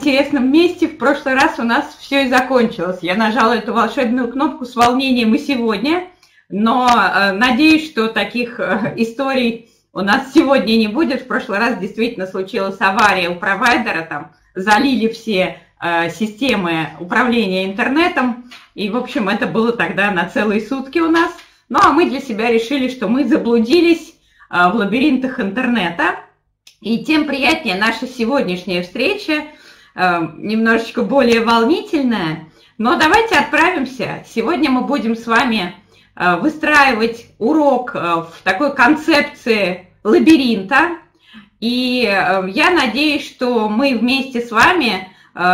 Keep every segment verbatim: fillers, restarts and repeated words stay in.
интересном месте в прошлый раз у нас все и закончилось. Я нажала эту волшебную кнопку с волнением и сегодня, но э, надеюсь, что таких э, историй у нас сегодня не будет. В прошлый раз действительно случилась авария у провайдера, там залили все э, системы управления интернетом, и, в общем, это было тогда на целые сутки у нас. Ну, а мы для себя решили, что мы заблудились э, в лабиринтах интернета, и тем приятнее наша сегодняшняя встреча, немножечко более волнительная, но давайте отправимся. Сегодня мы будем с вами выстраивать урок в такой концепции лабиринта, и я надеюсь, что мы вместе с вами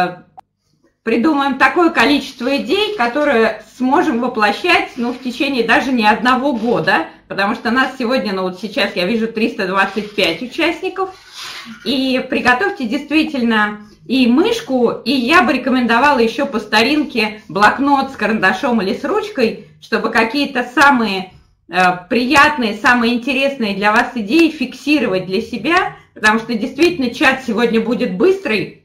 придумаем такое количество идей, которые сможем воплощать, ну, в течение даже не одного года, потому что нас сегодня, ну, вот сейчас я вижу триста двадцать пять участников, и приготовьте действительно и мышку, и я бы рекомендовала еще по старинке блокнот с карандашом или с ручкой, чтобы какие-то самые э, приятные, самые интересные для вас идеи фиксировать для себя, потому что действительно чат сегодня будет быстрый,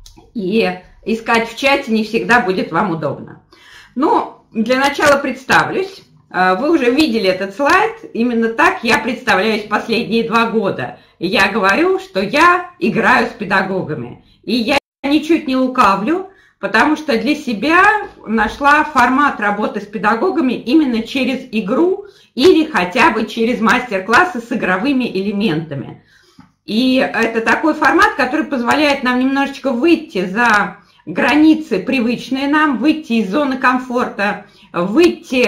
и искать в чате не всегда будет вам удобно. Ну, для начала представлюсь. Вы уже видели этот слайд. Именно так я представляюсь последние два года. И я говорю, что я играю с педагогами. И я ничуть не лукавлю, потому что для себя нашла формат работы с педагогами именно через игру или хотя бы через мастер-классы с игровыми элементами. И это такой формат, который позволяет нам немножечко выйти за границы, привычные нам, выйти из зоны комфорта, выйти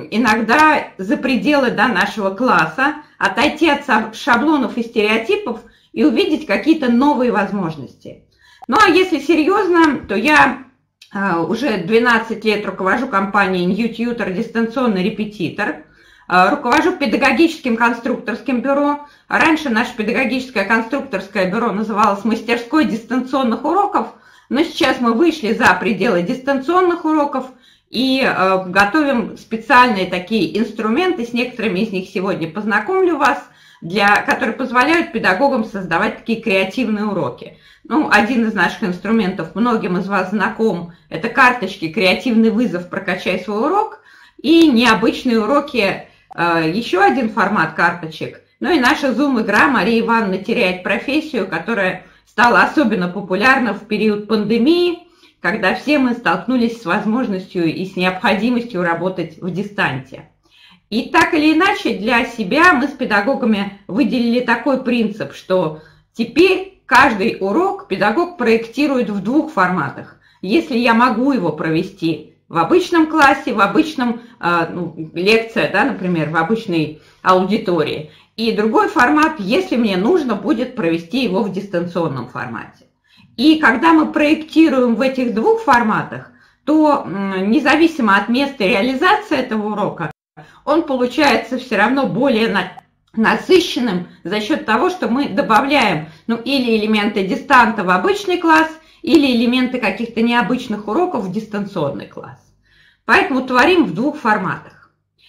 иногда за пределы, да, нашего класса, отойти от шаблонов и стереотипов и увидеть какие-то новые возможности. Ну а если серьезно, то я э, уже двенадцать лет руковожу компанией NewTutor, дистанционный репетитор, э, руковожу педагогическим конструкторским бюро. Раньше наше педагогическое конструкторское бюро называлось «Мастерской дистанционных уроков», но сейчас мы вышли за пределы дистанционных уроков и э, готовим специальные такие инструменты, с некоторыми из них сегодня познакомлю вас, для, которые позволяют педагогам создавать такие креативные уроки. Ну, один из наших инструментов, многим из вас знаком, это карточки «Креативный вызов. Прокачай свой урок» и необычные уроки, э, еще один формат карточек. Ну и наша Zoom-игра «Мария Ивановна теряет профессию», которая стала особенно популярна в период пандемии, когда все мы столкнулись с возможностью и с необходимостью работать в дистанте. И так или иначе для себя мы с педагогами выделили такой принцип, что теперь каждый урок педагог проектирует в двух форматах. Если я могу его провести в обычном классе, в обычном, ну, лекция, да, например, в обычной аудитории, и другой формат, если мне нужно будет провести его в дистанционном формате. И когда мы проектируем в этих двух форматах, то независимо от места реализации этого урока, он получается все равно более насыщенным за счет того, что мы добавляем, ну, или элементы дистанта в обычный класс, или элементы каких-то необычных уроков в дистанционный класс. Поэтому творим в двух форматах.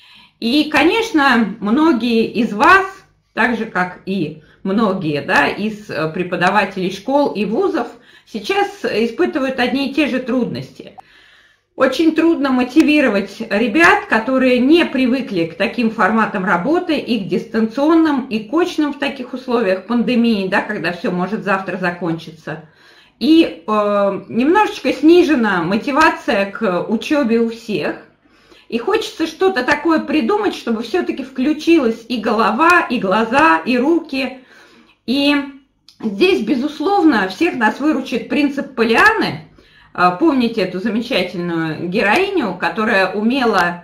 И, конечно, многие из вас, так же, как и многие, да, из преподавателей школ и вузов, сейчас испытывают одни и те же трудности. Очень трудно мотивировать ребят, которые не привыкли к таким форматам работы, и к дистанционным, и к очным в таких условиях пандемии, да, когда все может завтра закончиться. И э, немножечко снижена мотивация к учебе у всех. И хочется что-то такое придумать, чтобы все-таки включилась и голова, и глаза, и руки. И здесь, безусловно, всех нас выручит принцип Полианны. Помните эту замечательную героиню, которая умела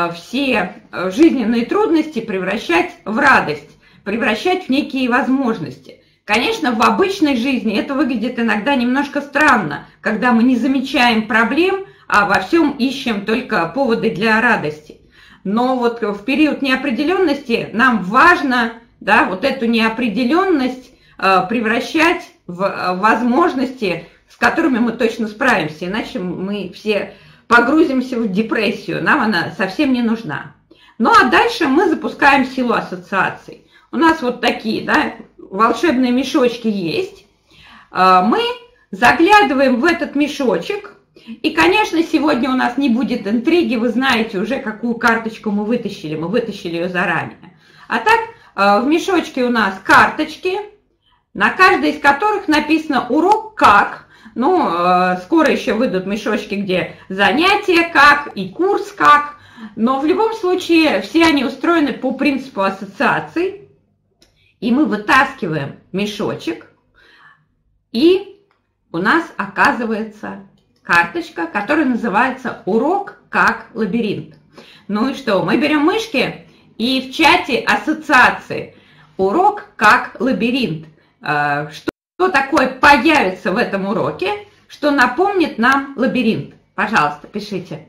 все жизненные трудности превращать в радость, превращать в некие возможности. Конечно, в обычной жизни это выглядит иногда немножко странно, когда мы не замечаем проблем, а во всем ищем только поводы для радости. Но вот в период неопределенности нам важно, да, вот эту неопределенность э, превращать в возможности, с которыми мы точно справимся, иначе мы все погрузимся в депрессию, нам она совсем не нужна. Ну а дальше мы запускаем силу ассоциаций. У нас вот такие, да, волшебные мешочки есть. Мы заглядываем в этот мешочек. И, конечно, сегодня у нас не будет интриги, вы знаете уже, какую карточку мы вытащили. Мы вытащили ее заранее. А так, в мешочке у нас карточки, на каждой из которых написано «Урок как». Ну, скоро еще выйдут мешочки, где занятия как и курс как. Но в любом случае все они устроены по принципу ассоциаций. И мы вытаскиваем мешочек, и у нас оказывается карточка, которая называется «Урок как лабиринт». Ну и что? Мы берем мышки и в чате ассоциации «Урок как лабиринт». Что такое появится в этом уроке, что напомнит нам лабиринт? Пожалуйста, пишите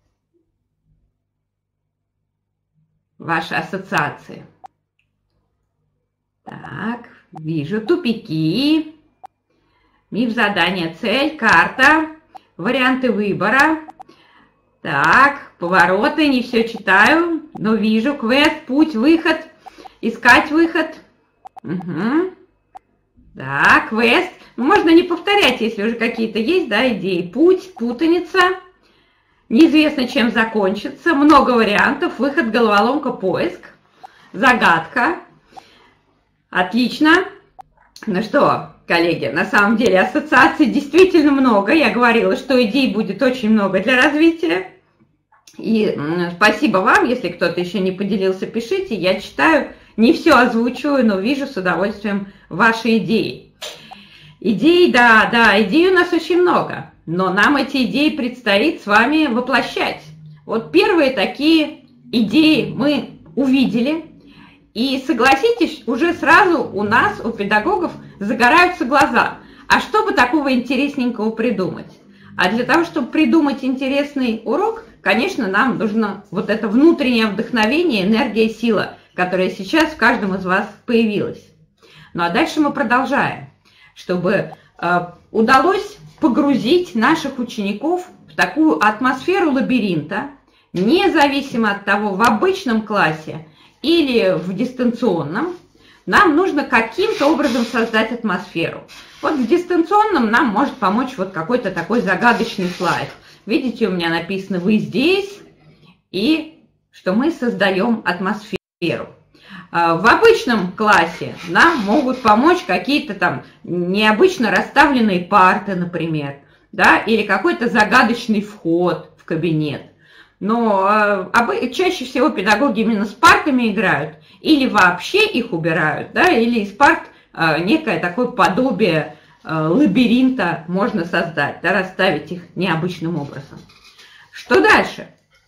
ваши ассоциации. Так, вижу тупики, миф, задание, цель, карта, варианты выбора. Так, повороты, не все читаю, но вижу квест, путь, выход, искать выход. Угу. Так, квест. Ну, можно не повторять, если уже какие-то есть, да, идеи. Путь, путаница, неизвестно, чем закончится, много вариантов, выход, головоломка, поиск, загадка. Отлично. Ну что, коллеги, на самом деле ассоциаций действительно много. Я говорила, что идей будет очень много для развития. И спасибо вам, если кто-то еще не поделился, пишите. Я читаю, не все озвучиваю, но вижу с удовольствием ваши идеи. Идей, да, да, идей у нас очень много. Но нам эти идеи предстоит с вами воплощать. Вот первые такие идеи мы увидели. И согласитесь, уже сразу у нас, у педагогов, загораются глаза. А что бы такого интересненького придумать? А для того, чтобы придумать интересный урок, конечно, нам нужно вот это внутреннее вдохновение, энергия, сила, которая сейчас в каждом из вас появилась. Ну а дальше мы продолжаем, чтобы э, удалось погрузить наших учеников в такую атмосферу лабиринта, независимо от того, в обычном классе или в дистанционном, нам нужно каким-то образом создать атмосферу. Вот в дистанционном нам может помочь вот какой-то такой загадочный слайд. Видите, у меня написано «Вы здесь», и что мы создаем атмосферу. В обычном классе нам могут помочь какие-то там необычно расставленные парты, например, да, или какой-то загадочный вход в кабинет. Но э, чаще всего педагоги именно с партами играют, или вообще их убирают, да, или из парт э, некое такое подобие э, лабиринта можно создать, да, расставить их необычным образом. Что дальше?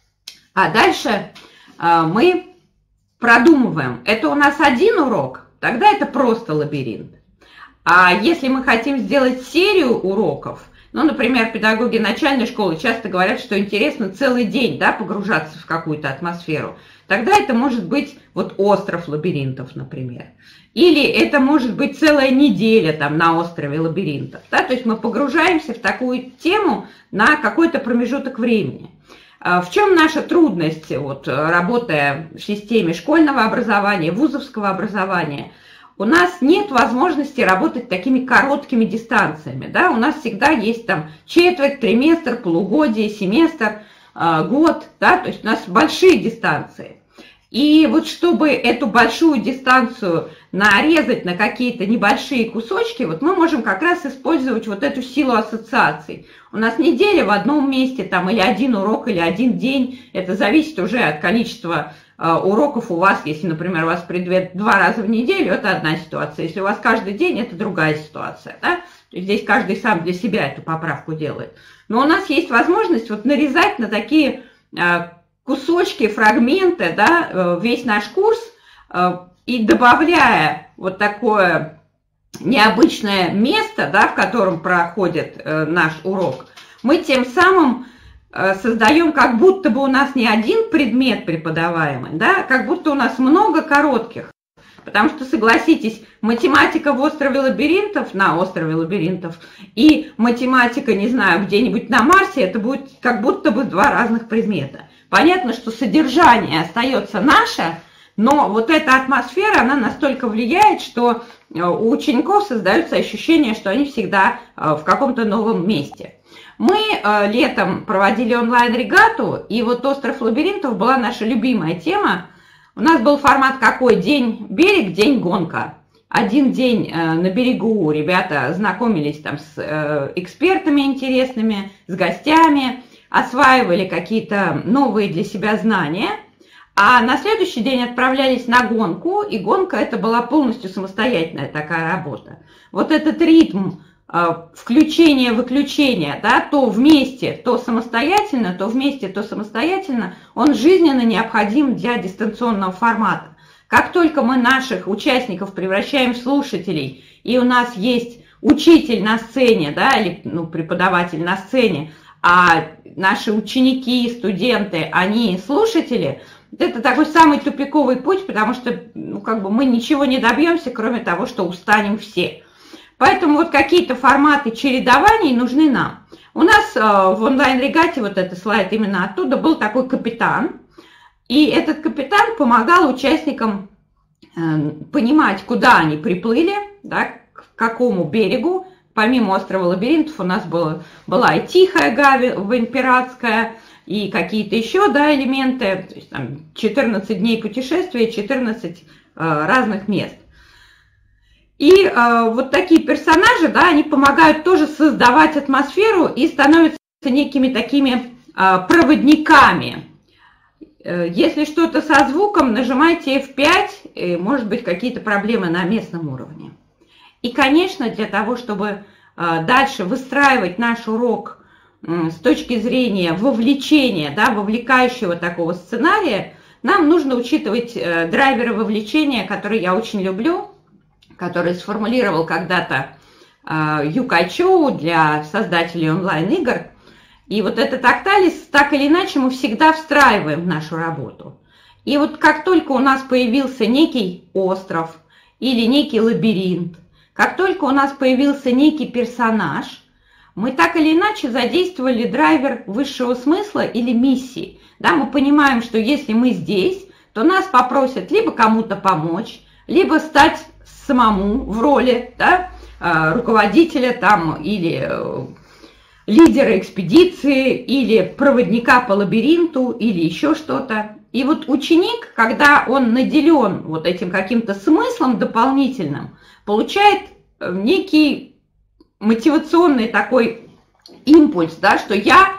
А дальше э, мы продумываем. Это у нас один урок, тогда это просто лабиринт. А если мы хотим сделать серию уроков, ну, например, педагоги начальной школы часто говорят, что интересно целый день, да, погружаться в какую-то атмосферу. Тогда это может быть вот остров лабиринтов, например. Или это может быть целая неделя там на острове лабиринтов. Да? То есть мы погружаемся в такую тему на какой-то промежуток времени. В чем наша трудность, вот, работая в системе школьного образования, вузовского образования? У нас нет возможности работать такими короткими дистанциями, да, у нас всегда есть там четверть, триместр, полугодие, семестр, э, год, да, то есть у нас большие дистанции. И вот чтобы эту большую дистанцию нарезать на какие-то небольшие кусочки, вот мы можем как раз использовать вот эту силу ассоциаций. У нас неделя в одном месте, там, или один урок, или один день, это зависит уже от количества уроков у вас. Если, например, у вас предмет два раза в неделю, это одна ситуация. Если у вас каждый день, это другая ситуация. Да? Здесь каждый сам для себя эту поправку делает. Но у нас есть возможность вот нарезать на такие кусочки, фрагменты, да, весь наш курс, и добавляя вот такое необычное место, да, в котором проходит наш урок, мы тем самым создаем, как будто бы у нас не один предмет преподаваемый, да, как будто у нас много коротких. Потому что, согласитесь, математика в острове лабиринтов, на острове лабиринтов, и математика, не знаю, где-нибудь на Марсе, это будет как будто бы два разных предмета. Понятно, что содержание остается наше, Но вот эта атмосфера, она настолько влияет, что у учеников создается ощущение, что они всегда в каком-то новом месте. Мы летом проводили онлайн-регату, и вот остров лабиринтов была наша любимая тема. У нас был формат какой? День берег, день гонка. Один день на берегу ребята знакомились там с экспертами интересными, с гостями, осваивали какие-то новые для себя знания. А на следующий день отправлялись на гонку, и гонка это была полностью самостоятельная такая работа. Вот этот ритм включения-выключения, да, то вместе, то самостоятельно, то вместе, то самостоятельно, он жизненно необходим для дистанционного формата. Как только мы наших участников превращаем в слушателей, и у нас есть учитель на сцене, да, или ну, преподаватель на сцене, а наши ученики, студенты, они слушатели, это такой самый тупиковый путь, потому что ну, как бы мы ничего не добьемся, кроме того, что устанем все. Поэтому вот какие-то форматы чередований нужны нам. У нас э, в онлайн-регате, вот этот слайд именно оттуда, был такой капитан. И этот капитан помогал участникам э, понимать, куда они приплыли, да, к какому берегу. Помимо острова лабиринтов у нас было, была и Тихая гавань пиратская, и какие-то еще да, элементы. То есть, там, четырнадцать дней путешествия, четырнадцать э, разных мест. И э, вот такие персонажи, да, они помогают тоже создавать атмосферу и становятся некими такими э, проводниками. Э, если что-то со звуком, нажимайте эф пять, и, может быть, какие-то проблемы на местном уровне. И, конечно, для того, чтобы э, дальше выстраивать наш урок э, с точки зрения вовлечения, да, вовлекающего такого сценария, нам нужно учитывать э, драйверы вовлечения, которые я очень люблю, который сформулировал когда-то э, Ю Кай Чоу для создателей онлайн-игр. И вот этот Octalis, так или иначе, мы всегда встраиваем в нашу работу. И вот как только у нас появился некий остров или некий лабиринт, как только у нас появился некий персонаж, мы так или иначе задействовали драйвер высшего смысла или миссии. Да, мы понимаем, что если мы здесь, то нас попросят либо кому-то помочь, либо стать самому в роли да, руководителя там, или лидера экспедиции, или проводника по лабиринту, или еще что-то. И вот ученик, когда он наделен вот этим каким-то смыслом дополнительным, получает некий мотивационный такой импульс, да, что я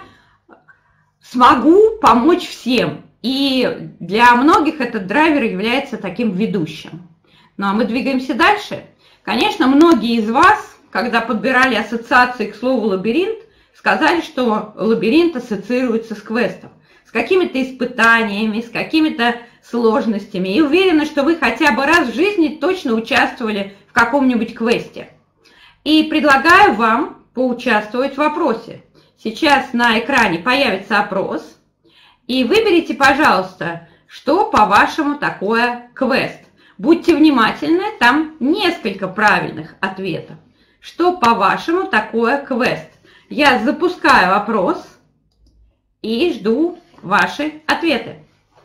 смогу помочь всем. И для многих этот драйвер является таким ведущим. Ну а мы двигаемся дальше. Конечно, многие из вас, когда подбирали ассоциации к слову лабиринт, сказали, что лабиринт ассоциируется с квестом, с какими-то испытаниями, с какими-то сложностями. И уверена, что вы хотя бы раз в жизни точно участвовали в каком-нибудь квесте. И предлагаю вам поучаствовать в опросе. Сейчас на экране появится опрос. И выберите, пожалуйста, что, по-вашему, такое квест. Будьте внимательны, там несколько правильных ответов. Что, по-вашему, такое квест? Я запускаю опрос и жду ваши ответы.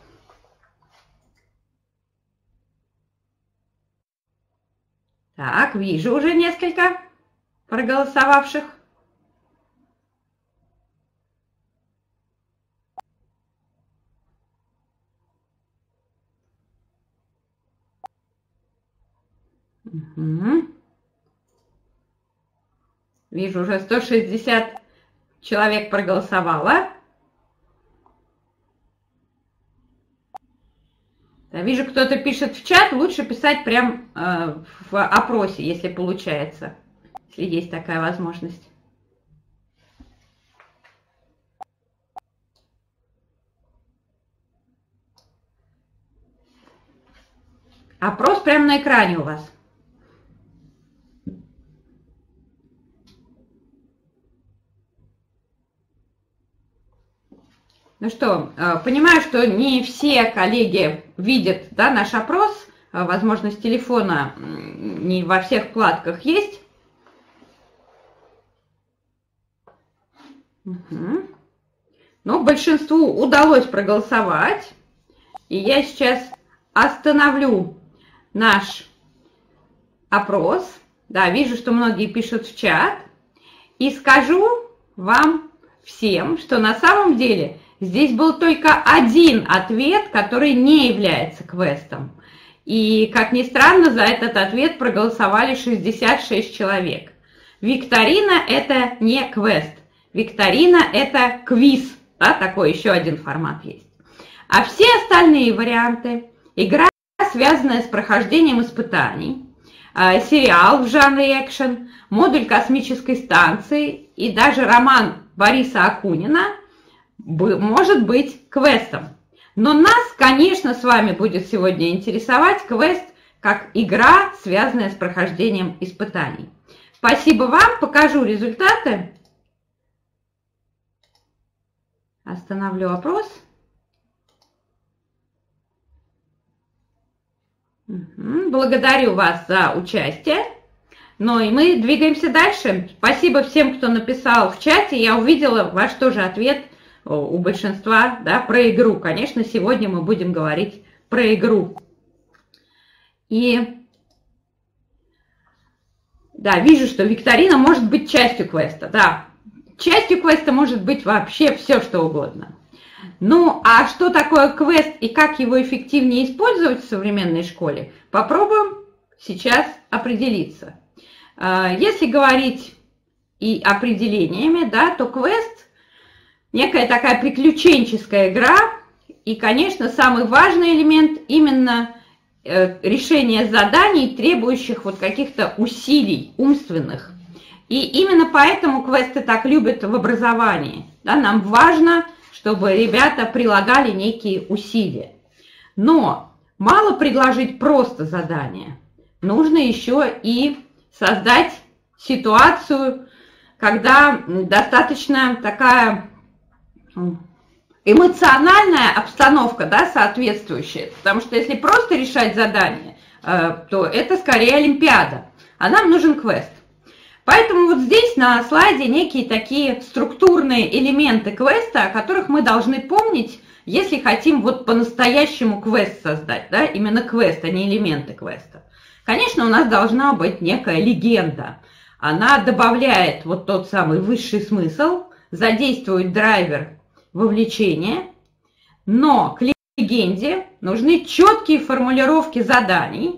Так, вижу уже несколько проголосовавших. Угу. Вижу, уже сто шестьдесят человек проголосовало. Да, вижу, кто-то пишет в чат. Лучше писать прям э, в опросе, если получается, если есть такая возможность. Опрос прямо на экране у вас. Ну что, понимаю, что не все коллеги видят да, наш опрос, возможность телефона не во всех вкладках есть. Угу. Но большинству удалось проголосовать, и я сейчас остановлю наш опрос. Да, вижу, что многие пишут в чат. И скажу вам всем, что на самом деле здесь был только один ответ, который не является квестом. И, как ни странно, за этот ответ проголосовали шестьдесят шесть человек. Викторина – это не квест. Викторина – это квиз. Да, такой еще один формат есть. А все остальные варианты – игра, связанная с прохождением испытаний, сериал в жанре экшен, модуль космической станции и даже роман Бориса Акунина может быть квестом. Но нас, конечно, с вами будет сегодня интересовать квест как игра, связанная с прохождением испытаний. Спасибо вам, покажу результаты. Остановлю опрос. Благодарю вас за участие. Ну и мы двигаемся дальше. Спасибо всем, кто написал в чате. Я увидела ваш тоже ответ у большинства, да, про игру. Конечно, сегодня мы будем говорить про игру. И да, вижу, что викторина может быть частью квеста. Да, частью квеста может быть вообще все, что угодно. Ну, а что такое квест и как его эффективнее использовать в современной школе, попробуем сейчас определиться. Если говорить и определениями, да, то квест – некая такая приключенческая игра, и, конечно, самый важный элемент именно решение заданий, требующих вот каких-то усилий умственных. И именно поэтому квесты так любят в образовании. Да, нам важно, чтобы ребята прилагали некие усилия. Но мало предложить просто задание. Нужно еще и создать ситуацию, когда достаточно такая эмоциональная обстановка, да, соответствующая. Потому что если просто решать задание, то это скорее олимпиада, а нам нужен квест. Поэтому вот здесь на слайде некие такие структурные элементы квеста, о которых мы должны помнить, если хотим вот по-настоящему квест создать, да, именно квест, а не элементы квеста. Конечно, у нас должна быть некая легенда. Она добавляет вот тот самый высший смысл, задействует драйвер вовлечения, но к легенде нужны четкие формулировки заданий,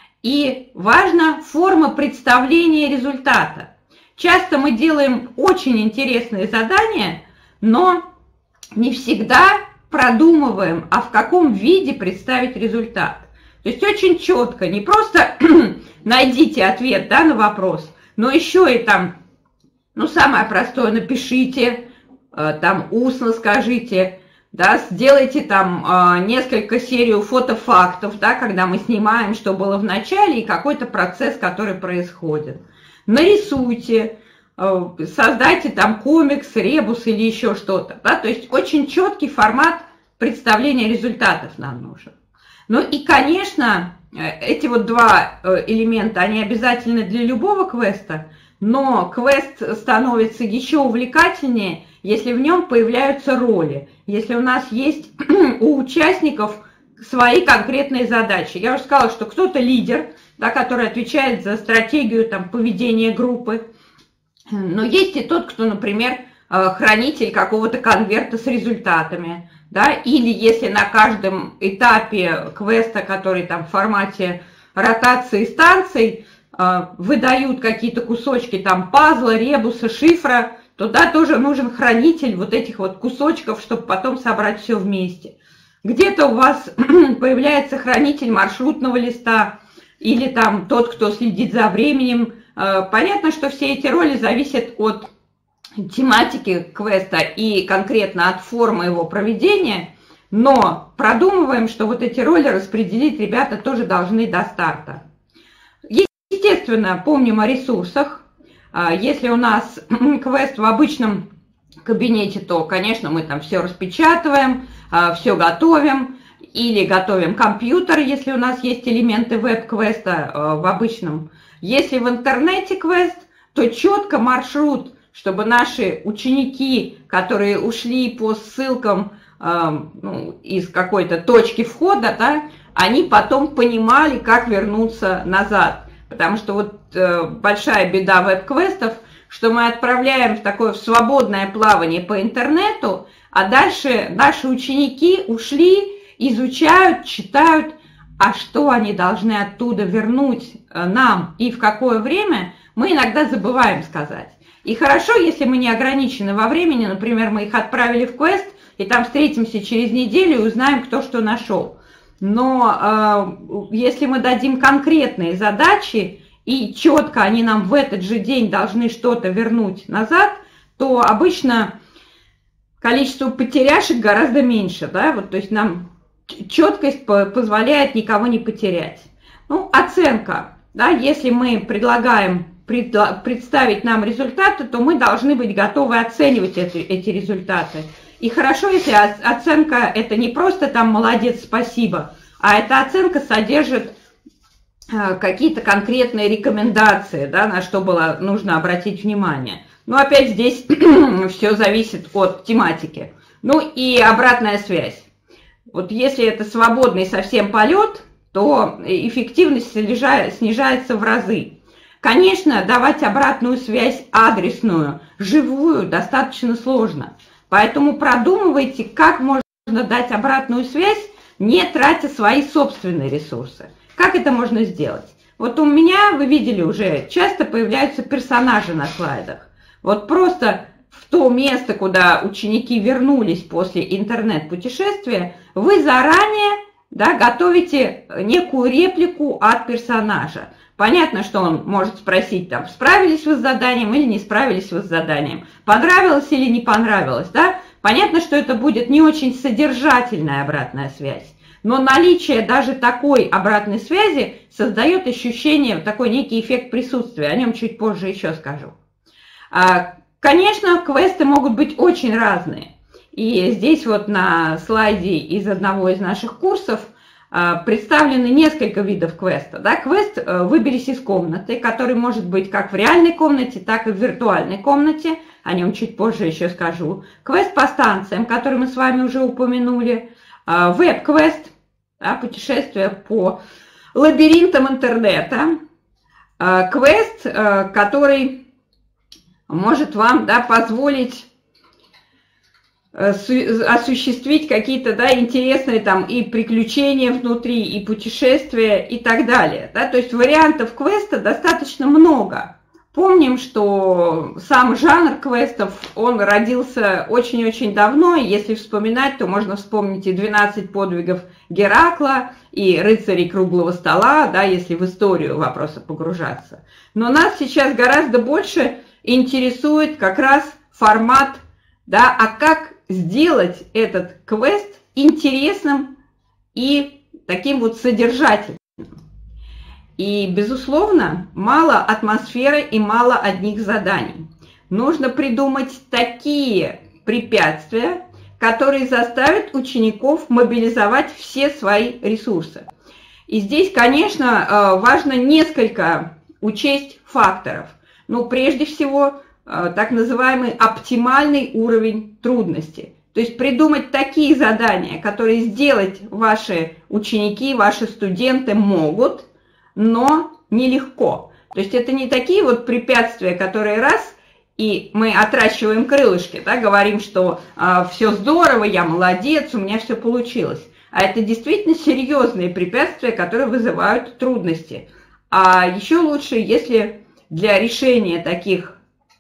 и важна форма представления результата. Часто мы делаем очень интересные задания, но не всегда продумываем, а в каком виде представить результат. То есть очень четко, не просто найдите ответ, да, на вопрос, но еще и там, ну, самое простое, напишите, там устно скажите, да, сделайте там э, несколько серий фотофактов, да, когда мы снимаем, что было в начале, и какой-то процесс, который происходит. Нарисуйте, э, создайте там комикс, ребус или еще что-то. Да, то есть очень четкий формат представления результатов нам нужен. Ну и, конечно, эти вот два элемента, они обязательны для любого квеста, но квест становится еще увлекательнее, если в нем появляются роли, если у нас есть у участников свои конкретные задачи. Я уже сказала, что кто-то лидер, да, который отвечает за стратегию там, поведения группы, но есть и тот, кто, например, хранитель какого-то конверта с результатами, да, или если на каждом этапе квеста, который там в формате ротации станций, выдают какие-то кусочки там пазла, ребуса, шифра, туда тоже нужен хранитель вот этих вот кусочков, чтобы потом собрать все вместе. Где-то у вас появляется хранитель маршрутного листа или там тот, кто следит за временем. Понятно, что все эти роли зависят от тематики квеста и конкретно от формы его проведения, но продумываем, что вот эти роли распределить ребята тоже должны до старта. Естественно, помним о ресурсах. Если у нас квест в обычном кабинете, то, конечно, мы там все распечатываем, все готовим, или готовим компьютер, если у нас есть элементы веб-квеста в обычном. Если в интернете квест, то четко маршрут, чтобы наши ученики, которые ушли по ссылкам ну, из какой-то точки входа, да, они потом понимали, как вернуться назад. Потому что вот э, большая беда веб-квестов, что мы отправляем в такое в свободное плавание по интернету, а дальше наши ученики ушли, изучают, читают, а что они должны оттуда вернуть нам и в какое время, мы иногда забываем сказать. И хорошо, если мы не ограничены во времени, например, мы их отправили в квест, и там встретимся через неделю и узнаем, кто что нашел. Но э, если мы дадим конкретные задачи, и четко они нам в этот же день должны что-то вернуть назад, то обычно количество потеряшек гораздо меньше, да, вот, то есть нам четкость позволяет никого не потерять. Ну, оценка, да, если мы предлагаем представить нам результаты, то мы должны быть готовы оценивать эти, эти результаты. И хорошо, если оценка это не просто там молодец, спасибо, а эта оценка содержит какие-то конкретные рекомендации, да, на что было нужно обратить внимание. Но опять здесь все зависит от тематики. Ну и обратная связь. Вот если это свободный совсем полет, то эффективность снижается в разы. Конечно, давать обратную связь адресную, живую, достаточно сложно. Поэтому продумывайте, как можно дать обратную связь, не тратя свои собственные ресурсы. Как это можно сделать? Вот у меня, вы видели уже, часто появляются персонажи на слайдах. Вот просто в то место, куда ученики вернулись после интернет-путешествия, вы заранее, да, готовите некую реплику от персонажа. Понятно, что он может спросить, там, справились вы с заданием или не справились вы с заданием, понравилось или не понравилось, да? Понятно, что это будет не очень содержательная обратная связь, но наличие даже такой обратной связи создает ощущение, такой некий эффект присутствия, о нем чуть позже еще скажу. Конечно, квесты могут быть очень разные, и здесь вот на слайде из одного из наших курсов представлены несколько видов квеста. Да? Квест «Выберись из комнаты», который может быть как в реальной комнате, так и в виртуальной комнате. О нем чуть позже еще скажу. Квест по станциям, который мы с вами уже упомянули. Веб-квест, да, путешествие по лабиринтам интернета. Квест, который может вам, да, позволить осуществить какие-то, да, интересные там и приключения внутри, и путешествия, и так далее. Да? То есть вариантов квеста достаточно много. Помним, что сам жанр квестов, он родился очень-очень давно, и если вспоминать, то можно вспомнить и двенадцать подвигов Геракла, и рыцарей круглого стола, да, если в историю вопроса погружаться. Но нас сейчас гораздо больше интересует как раз формат, да, а как сделать этот квест интересным и таким вот содержательным. И, безусловно, мало атмосферы и мало одних заданий. Нужно придумать такие препятствия, которые заставят учеников мобилизовать все свои ресурсы. И здесь, конечно, важно несколько учесть факторов. Ну, прежде всего, так называемый оптимальный уровень трудности. То есть придумать такие задания, которые сделать ваши ученики, ваши студенты могут, но нелегко. То есть это не такие вот препятствия, которые раз, и мы отращиваем крылышки, да, говорим, что э, все здорово, я молодец, у меня все получилось. А это действительно серьезные препятствия, которые вызывают трудности. А еще лучше, если для решения таких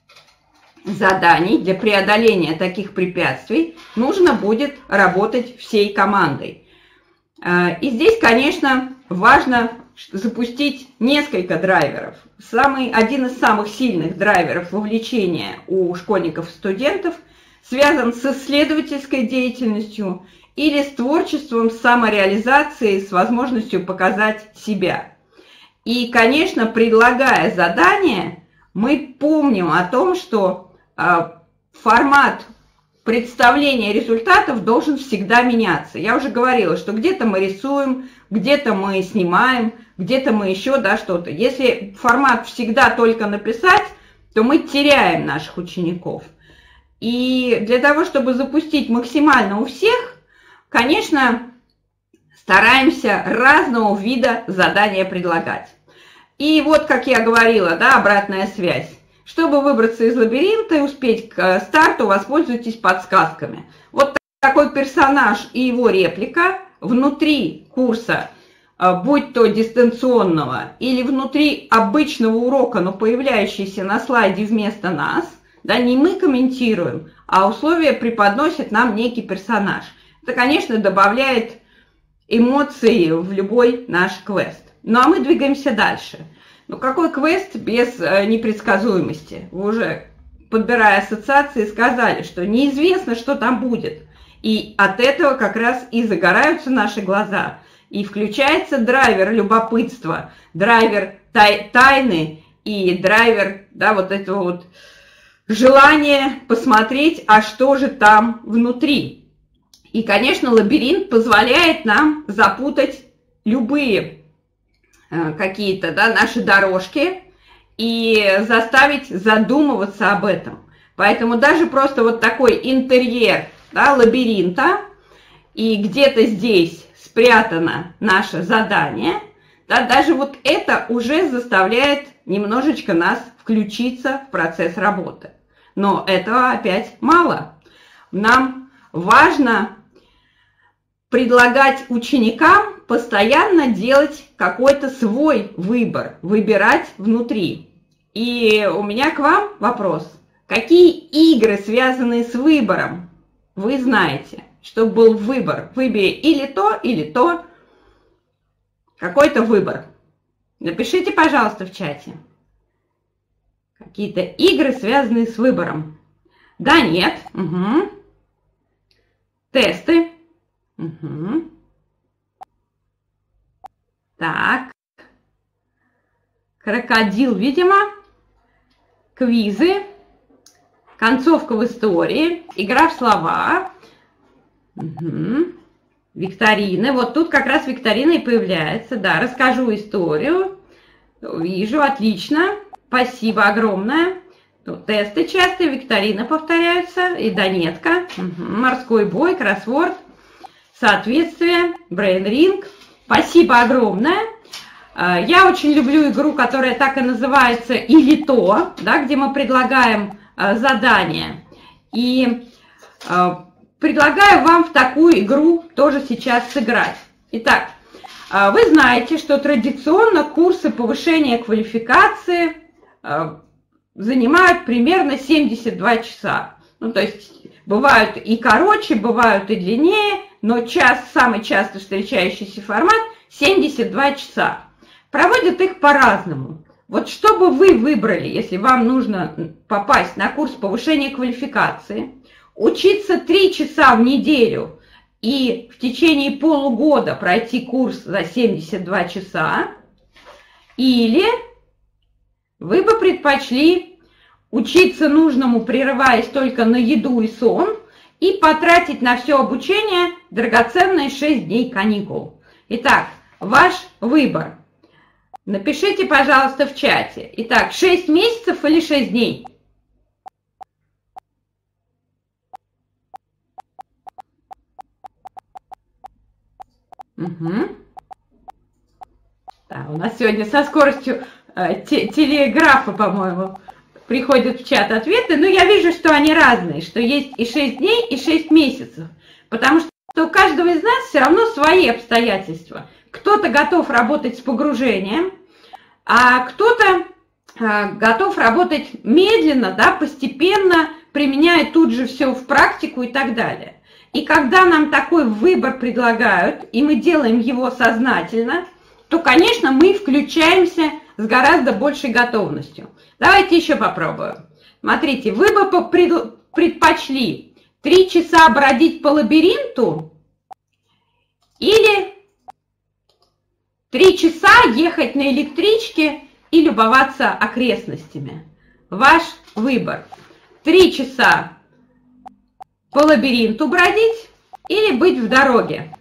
заданий, для преодоления таких препятствий нужно будет работать всей командой. И здесь, конечно, важно запустить несколько драйверов. Самый, один из самых сильных драйверов вовлечения у школьников и студентов связан с исследовательской деятельностью или с творчеством, с самореализацией, с возможностью показать себя. И, конечно, предлагая задания, мы помним о том, что формат представления результатов должен всегда меняться. Я уже говорила, что где-то мы рисуем, где-то мы снимаем, где-то мы еще, да, что-то. Если формат всегда только написать, то мы теряем наших учеников. И для того, чтобы запустить максимально у всех, конечно, стараемся разного вида задания предлагать. И вот, как я говорила, да, обратная связь. Чтобы выбраться из лабиринта и успеть к старту, воспользуйтесь подсказками. Вот такой персонаж и его реплика внутри курса, будь то дистанционного или внутри обычного урока, но появляющийся на слайде вместо нас, да, не мы комментируем, а условия преподносит нам некий персонаж. Это, конечно, добавляет эмоции в любой наш квест. Ну а мы двигаемся дальше. Ну какой квест без э, непредсказуемости? Вы уже, подбирая ассоциации, сказали, что неизвестно, что там будет. И от этого как раз и загораются наши глаза. И включается драйвер любопытства, драйвер тай тайны и драйвер, да, вот этого вот желания посмотреть, а что же там внутри. И, конечно, лабиринт позволяет нам запутать любые э, какие-то, да, наши дорожки и заставить задумываться об этом. Поэтому даже просто вот такой интерьер, да, лабиринта, и где-то здесь спрятано наше задание, да, даже вот это уже заставляет немножечко нас включиться в процесс работы. Но этого опять мало. Нам важно предлагать ученикам постоянно делать какой-то свой выбор, выбирать внутри. И у меня к вам вопрос. Какие игры, связанные с выбором, вы знаете, чтобы был выбор? Выбери или то, или то. Какой-то выбор. Напишите, пожалуйста, в чате. Какие-то игры, связанные с выбором. Да, нет. Угу. Тесты. Угу. Так. Крокодил, видимо. Квизы. Концовка в истории. Игра в слова. Угу. Викторины. Вот тут как раз викторина и появляется. Да, расскажу историю. Вижу, отлично. Спасибо огромное. Тут тесты часто, викторины повторяются. И донетка. Угу. Морской бой, кроссворд. Соответствие. Брейн-ринг. Спасибо огромное. Я очень люблю игру, которая так и называется «Или то», да, где мы предлагаем задания. И предлагаю вам в такую игру тоже сейчас сыграть. Итак, вы знаете, что традиционно курсы повышения квалификации занимают примерно семьдесят два часа. Ну, то есть бывают и короче, бывают и длиннее, но час, самый часто встречающийся формат семьдесят два часа. Проводят их по-разному. Вот что бы вы выбрали, если вам нужно попасть на курс повышения квалификации, учиться три часа в неделю и в течение полугода пройти курс за семьдесят два часа, или вы бы предпочли учиться нужному, прерываясь только на еду и сон, и потратить на все обучение драгоценные шесть дней каникул. Итак, ваш выбор. Напишите, пожалуйста, в чате. Итак, шесть месяцев или шесть дней? Угу. Да, у нас сегодня со скоростью э, телеграфа, по-моему, приходят в чат ответы. Но я вижу, что они разные, что есть и шесть дней, и шесть месяцев. Потому что у каждого из нас все равно свои обстоятельства. Кто-то готов работать с погружением, а кто-то э, готов работать медленно, да, постепенно, применяя тут же все в практику и так далее. И когда нам такой выбор предлагают, и мы делаем его сознательно, то, конечно, мы включаемся с гораздо большей готовностью. Давайте еще попробуем. Смотрите, вы бы предпочли три часа бродить по лабиринту или три часа ехать на электричке и любоваться окрестностями? Ваш выбор. Три часа по лабиринту бродить или быть в дороге?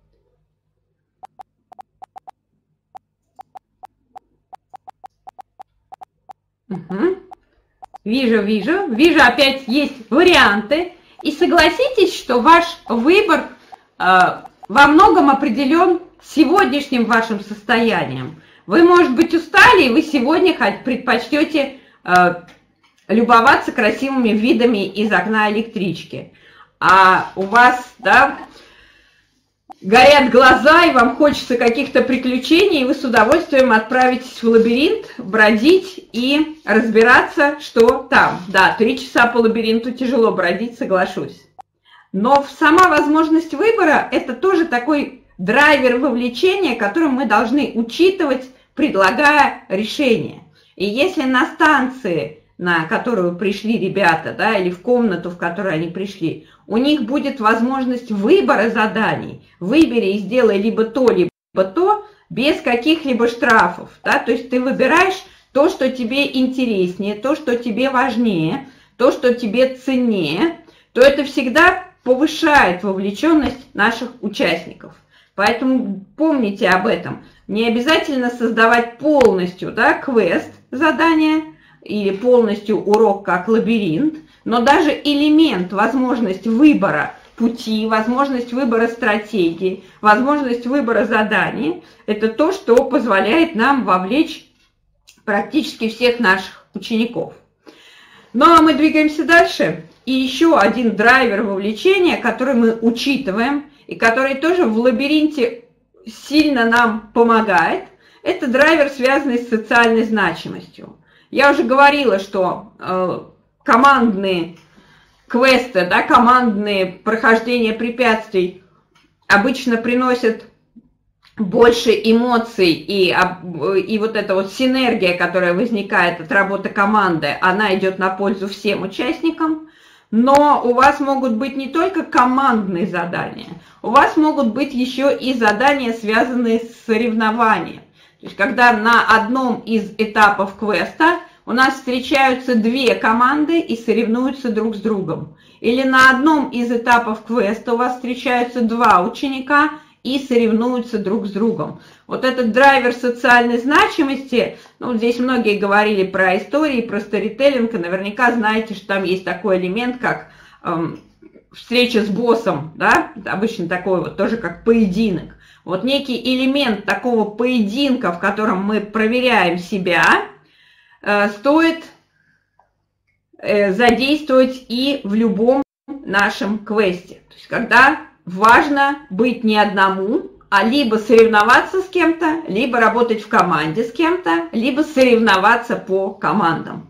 Угу. Вижу, вижу. Вижу, опять есть варианты. И согласитесь, что ваш выбор во многом определен сегодняшним вашим состоянием. Вы, может быть, устали, и вы сегодня предпочтете любоваться красивыми видами из окна электрички. А у вас, да, горят глаза, и вам хочется каких-то приключений, и вы с удовольствием отправитесь в лабиринт, бродить и разбираться, что там. Да, три часа по лабиринту тяжело бродить, соглашусь. Но сама возможность выбора – это тоже такой драйвер вовлечения, который мы должны учитывать, предлагая решение. И если на станции, на которую пришли ребята, да, или в комнату, в которую они пришли, у них будет возможность выбора заданий, выбери и сделай либо то, либо то, без каких-либо штрафов. Да? То есть ты выбираешь то, что тебе интереснее, то, что тебе важнее, то, что тебе ценнее, то это всегда повышает вовлеченность наших участников. Поэтому помните об этом. Не обязательно создавать полностью, да, квест, задание, или полностью урок как лабиринт, но даже элемент, возможность выбора пути, возможность выбора стратегии, возможность выбора заданий – это то, что позволяет нам вовлечь практически всех наших учеников. Ну а мы двигаемся дальше. И еще один драйвер вовлечения, который мы учитываем, и который тоже в лабиринте сильно нам помогает, это драйвер, связанный с социальной значимостью. Я уже говорила, что э, командные квесты, да, командные прохождения препятствий обычно приносят больше эмоций, и, и вот эта вот синергия, которая возникает от работы команды, она идет на пользу всем участникам. Но у вас могут быть не только командные задания, у вас могут быть еще и задания, связанные с соревнованием. То есть, когда на одном из этапов квеста у нас встречаются две команды и соревнуются друг с другом. Или на одном из этапов квеста у вас встречаются два ученика и соревнуются друг с другом. Вот этот драйвер социальной значимости, ну, здесь многие говорили про истории, про сторителлинг, и наверняка знаете, что там есть такой элемент, как эм, встреча с боссом, да, обычно такой вот, тоже как поединок. Вот некий элемент такого поединка, в котором мы проверяем себя, э, стоит э, задействовать и в любом нашем квесте. То есть, когда важно быть не одному, а либо соревноваться с кем-то, либо работать в команде с кем-то, либо соревноваться по командам.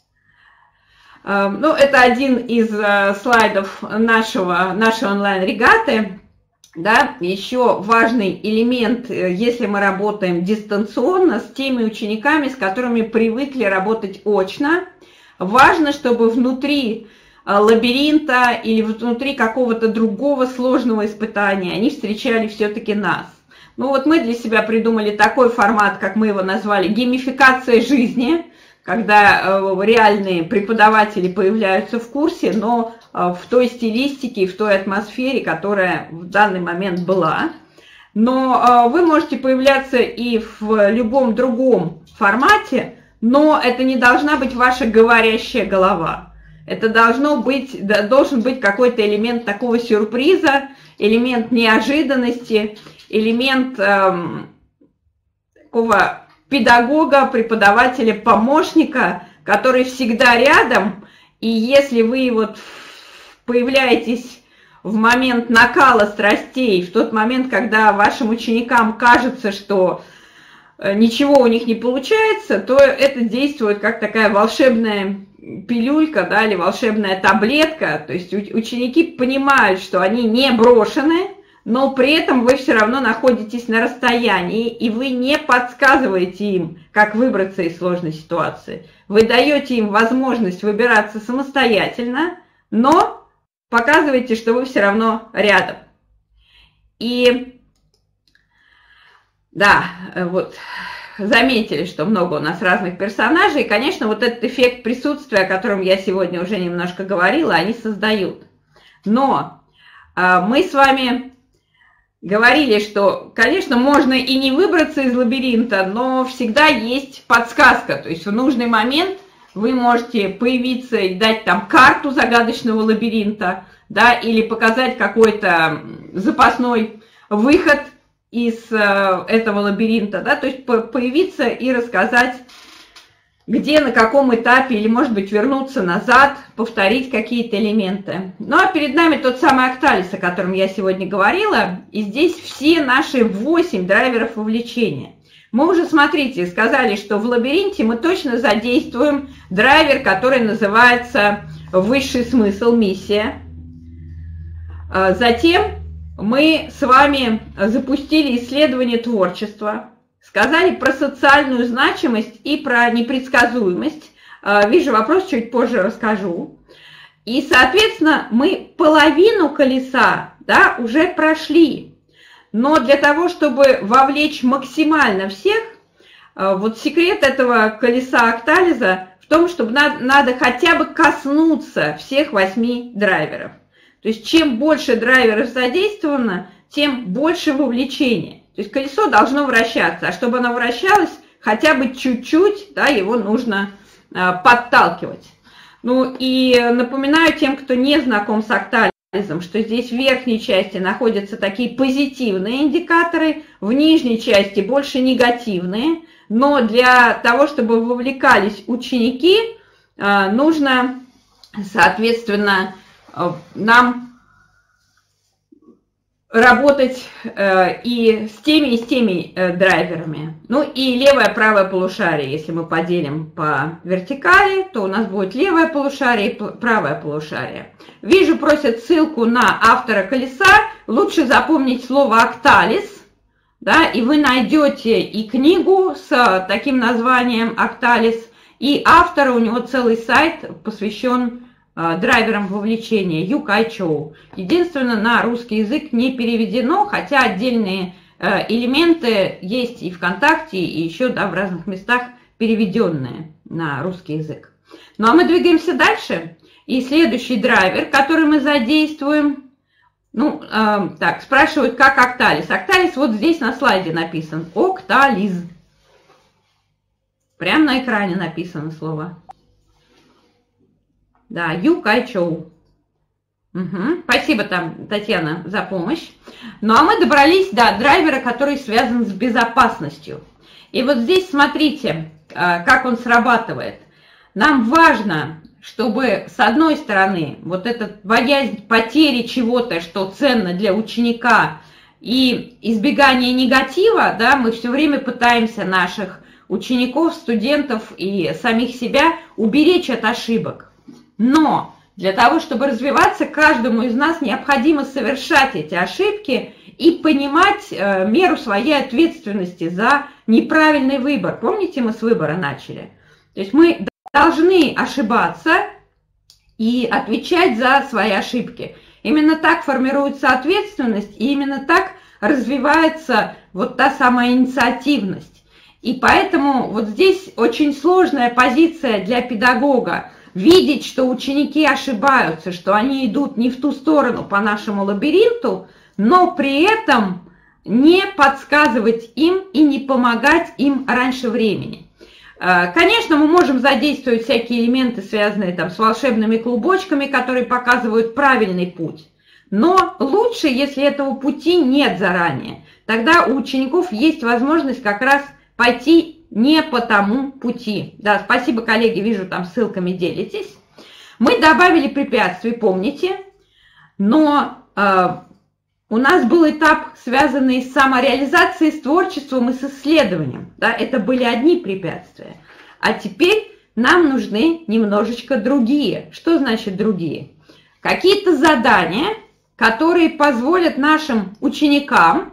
Ну, это один из слайдов нашего, нашей онлайн-регаты. Да? Еще важный элемент, если мы работаем дистанционно с теми учениками, с которыми привыкли работать очно, важно, чтобы внутри лабиринта или внутри какого-то другого сложного испытания они встречали все-таки нас. Ну вот мы для себя придумали такой формат, как мы его назвали, геймификация жизни, когда реальные преподаватели появляются в курсе, но в той стилистике и в той атмосфере, которая в данный момент была. Но вы можете появляться и в любом другом формате, но это не должна быть ваша говорящая голова. Это должно быть, должен быть какой-то элемент такого сюрприза, элемент неожиданности, элемент эм, такого педагога, преподавателя, помощника, который всегда рядом, и если вы вот появляетесь в момент накала страстей, в тот момент, когда вашим ученикам кажется, что ничего у них не получается, то это действует как такая волшебная пилюлька, да, или волшебная таблетка. То есть ученики понимают, что они не брошены, но при этом вы все равно находитесь на расстоянии, и вы не подсказываете им, как выбраться из сложной ситуации. Вы даете им возможность выбираться самостоятельно, но показываете, что вы все равно рядом. И да, вот заметили, что много у нас разных персонажей, и, конечно, вот этот эффект присутствия, о котором я сегодня уже немножко говорила, они создают. Но э, мы с вами говорили, что, конечно, можно и не выбраться из лабиринта, но всегда есть подсказка, то есть в нужный момент вы можете появиться и дать там карту загадочного лабиринта, да, или показать какой-то запасной выход из э, этого лабиринта, да, то есть по появиться и рассказать, где, на каком этапе, или, может быть, вернуться назад, повторить какие-то элементы. Ну, а перед нами тот самый Octalis, о котором я сегодня говорила, и здесь все наши восемь драйверов вовлечения. Мы уже, смотрите, сказали, что в лабиринте мы точно задействуем драйвер, который называется «Высший смысл, миссия». Затем мы с вами запустили исследование творчества, сказали про социальную значимость и про непредсказуемость. Вижу вопрос, чуть позже расскажу. И, соответственно, мы половину колеса, да, уже прошли. Но для того, чтобы вовлечь максимально всех, вот секрет этого колеса Octalis в том, чтобы надо, надо хотя бы коснуться всех восьми драйверов. То есть чем больше драйверов задействовано, тем больше вовлечения. То есть колесо должно вращаться, а чтобы оно вращалось, хотя бы чуть-чуть, да, его нужно э, подталкивать. Ну и напоминаю тем, кто не знаком с Octalis, что здесь в верхней части находятся такие позитивные индикаторы, в нижней части больше негативные, но для того, чтобы вовлекались ученики, э, нужно, соответственно, э, нам работать э, и с теми, и с теми э, драйверами. Ну и левое, правое полушарие. Если мы поделим по вертикали, то у нас будет левое полушарие и правое полушарие. Вижу, просят ссылку на автора колеса. Лучше запомнить слово Octalis, да, и вы найдете и книгу с таким названием Octalis, и автора, у него целый сайт посвящен драйвером вовлечения, Юкай Чоу. Единственное, на русский язык не переведено, хотя отдельные элементы есть и ВКонтакте, и еще, да, в разных местах переведенные на русский язык. Ну а мы двигаемся дальше. И следующий драйвер, который мы задействуем, ну, э, так, спрашивают, как Octalis. Octalis вот здесь на слайде написан. Octalis. Прямо на экране написано слово. Да, Юкай Чоу. Угу. Спасибо там, Татьяна, за помощь. Ну, а мы добрались до драйвера, который связан с безопасностью. И вот здесь смотрите, как он срабатывает. Нам важно, чтобы, с одной стороны, вот эта боязнь потери чего-то, что ценно для ученика, и избегание негатива, да, мы все время пытаемся наших учеников, студентов и самих себя уберечь от ошибок. Но для того, чтобы развиваться, каждому из нас необходимо совершать эти ошибки и понимать э, меру своей ответственности за неправильный выбор. Помните, мы с выбора начали? То есть мы должны ошибаться и отвечать за свои ошибки. Именно так формируется ответственность, и именно так развивается вот та самая инициативность. И поэтому вот здесь очень сложная позиция для педагога. Видеть, что ученики ошибаются, что они идут не в ту сторону по нашему лабиринту, но при этом не подсказывать им и не помогать им раньше времени. Конечно, мы можем задействовать всякие элементы, связанные там с волшебными клубочками, которые показывают правильный путь. Но лучше, если этого пути нет заранее. Тогда у учеников есть возможность как раз пойти не по тому пути. Да, спасибо, коллеги, вижу, там ссылками делитесь. Мы добавили препятствий, помните, но э, у нас был этап, связанный с самореализацией, с творчеством и с исследованием. Да, это были одни препятствия. А теперь нам нужны немножечко другие. Что значит другие? Какие-то задания, которые позволят нашим ученикам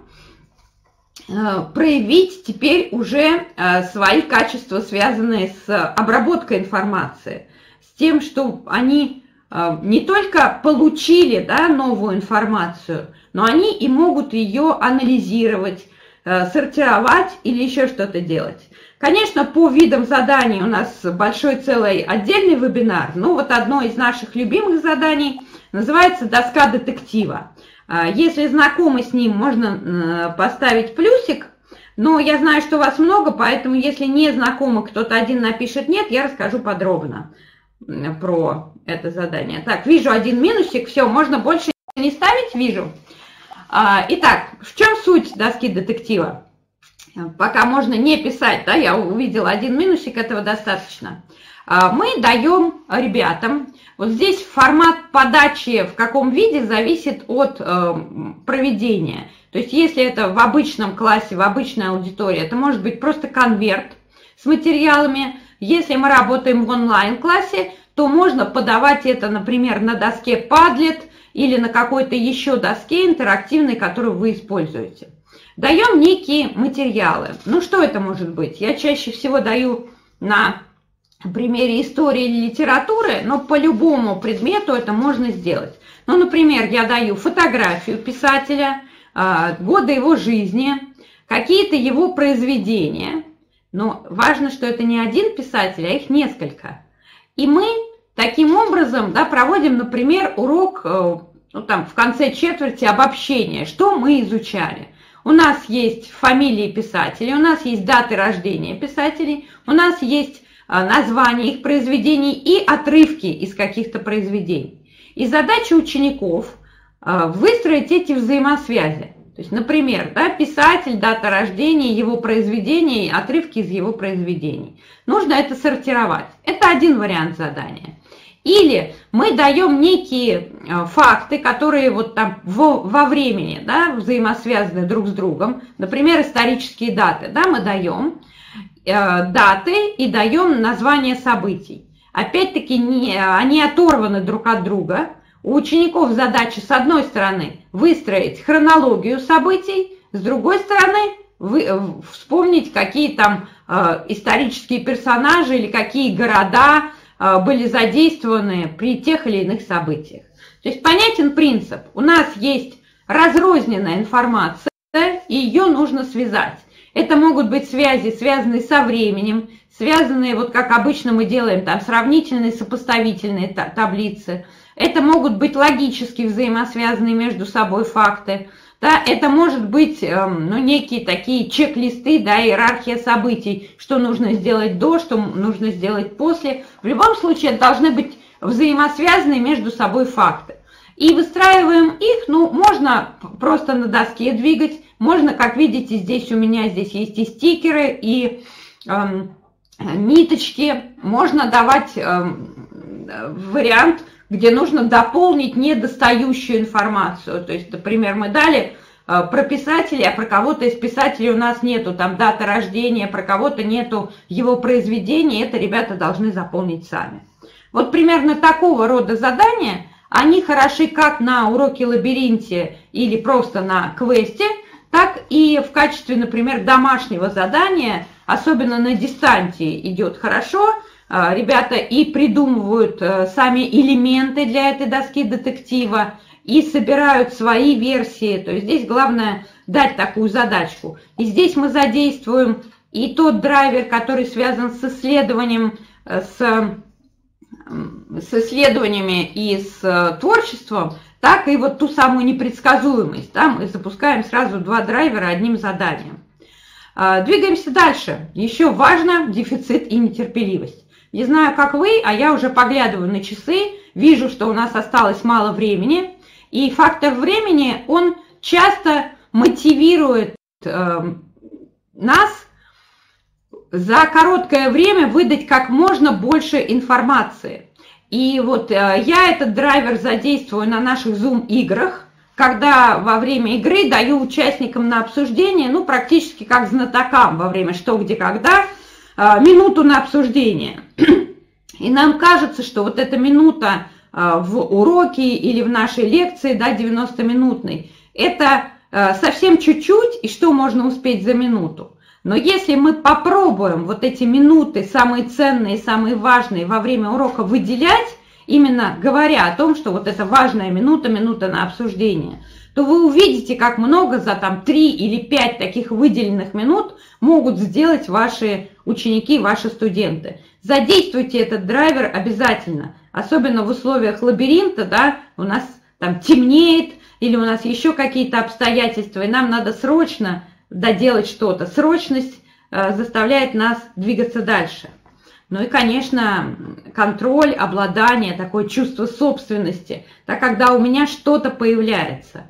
проявить теперь уже свои качества, связанные с обработкой информации, с тем, что они не только получили, да, новую информацию, но они и могут ее анализировать, сортировать или еще что-то делать. Конечно, по видам заданий у нас большой целый отдельный вебинар, но вот одно из наших любимых заданий называется «Доска детектива». Если знакомы с ним, можно поставить плюсик. Но я знаю, что вас много, поэтому если не знакомы, кто-то один напишет «нет», я расскажу подробно про это задание. Так, вижу один минусик, все, можно больше не ставить, вижу. Итак, в чем суть доски детектива? Пока можно не писать, да, я увидела один минусик, этого достаточно. Мы даем ребятам, вот здесь формат подачи в каком виде зависит от э, проведения. То есть если это в обычном классе, в обычной аудитории, это может быть просто конверт с материалами. Если мы работаем в онлайн-классе, то можно подавать это, например, на доске Padlet или на какой-то еще доске интерактивной, которую вы используете. Даем некие материалы. Ну, что это может быть? Я чаще всего даю на примере истории или литературы, но по любому предмету это можно сделать. Ну, например, я даю фотографию писателя, годы его жизни, какие-то его произведения. Но важно, что это не один писатель, а их несколько. И мы таким образом, да, проводим, например, урок, ну, там, в конце четверти обобщения, что мы изучали. У нас есть фамилии писателей, у нас есть даты рождения писателей, у нас есть названия их произведений и отрывки из каких-то произведений. И задача учеников выстроить эти взаимосвязи. То есть, например, да, писатель, дата рождения, его произведения, отрывки из его произведений. Нужно это сортировать. Это один вариант задания. Или мы даем некие факты, которые вот там во, во времени, да, взаимосвязаны друг с другом. Например, исторические даты. Да, мы даем э, даты и даем название событий. Опять-таки не, они оторваны друг от друга. У учеников задача, с одной стороны, выстроить хронологию событий, с другой стороны, вы, вспомнить, какие там э, исторические персонажи или какие города э, были задействованы при тех или иных событиях. То есть понятен принцип. У нас есть разрозненная информация, и ее нужно связать. Это могут быть связи, связанные со временем, связанные, вот как обычно мы делаем, там сравнительные, сопоставительные таблицы. Это могут быть логически взаимосвязанные между собой факты. Да, это может быть ну, некие такие чек-листы, да, иерархия событий, что нужно сделать до, что нужно сделать после. В любом случае это должны быть взаимосвязанные между собой факты. И выстраиваем их, ну, можно просто на доске двигать, можно, как видите, здесь у меня здесь есть и стикеры, и эм, ниточки. Можно давать эм, вариант, где нужно дополнить недостающую информацию. То есть, например, мы дали э, про писателей, а про кого-то из писателей у нас нету там даты рождения, про кого-то нету его произведения, это ребята должны заполнить сами. Вот примерно такого рода задания, они хороши как на уроке лабиринте или просто на квесте, так и в качестве, например, домашнего задания, особенно на дистанции идет хорошо. Ребята и придумывают сами элементы для этой доски детектива, и собирают свои версии. То есть здесь главное дать такую задачку. И здесь мы задействуем и тот драйвер, который связан с исследованием, с, с исследованиями и с творчеством, так и вот ту самую непредсказуемость. Да? Мы запускаем сразу два драйвера одним заданием. Двигаемся дальше. Еще важно дефицит и нетерпеливость. Не знаю, как вы, а я уже поглядываю на часы, вижу, что у нас осталось мало времени, и фактор времени, он часто мотивирует э, нас за короткое время выдать как можно больше информации. И вот э, я этот драйвер задействую на наших Zoom-играх, когда во время игры даю участникам на обсуждение, ну, практически как знатокам во время «Что, где, когда», минуту на обсуждение. И нам кажется, что вот эта минута в уроке или в нашей лекции, да, девяностоминутной, это совсем чуть-чуть, и что можно успеть за минуту. Но если мы попробуем вот эти минуты, самые ценные, самые важные во время урока выделять, именно говоря о том, что вот это важная минута, минута на обсуждение, то вы увидите, как много за там три или пять таких выделенных минут могут сделать ваши ученики, ваши студенты. Задействуйте этот драйвер обязательно, особенно в условиях лабиринта, да, у нас там темнеет или у нас еще какие-то обстоятельства, и нам надо срочно доделать что-то. Срочность заставляет нас двигаться дальше. Ну и, конечно, контроль, обладание, такое чувство собственности, да, когда у меня что-то появляется.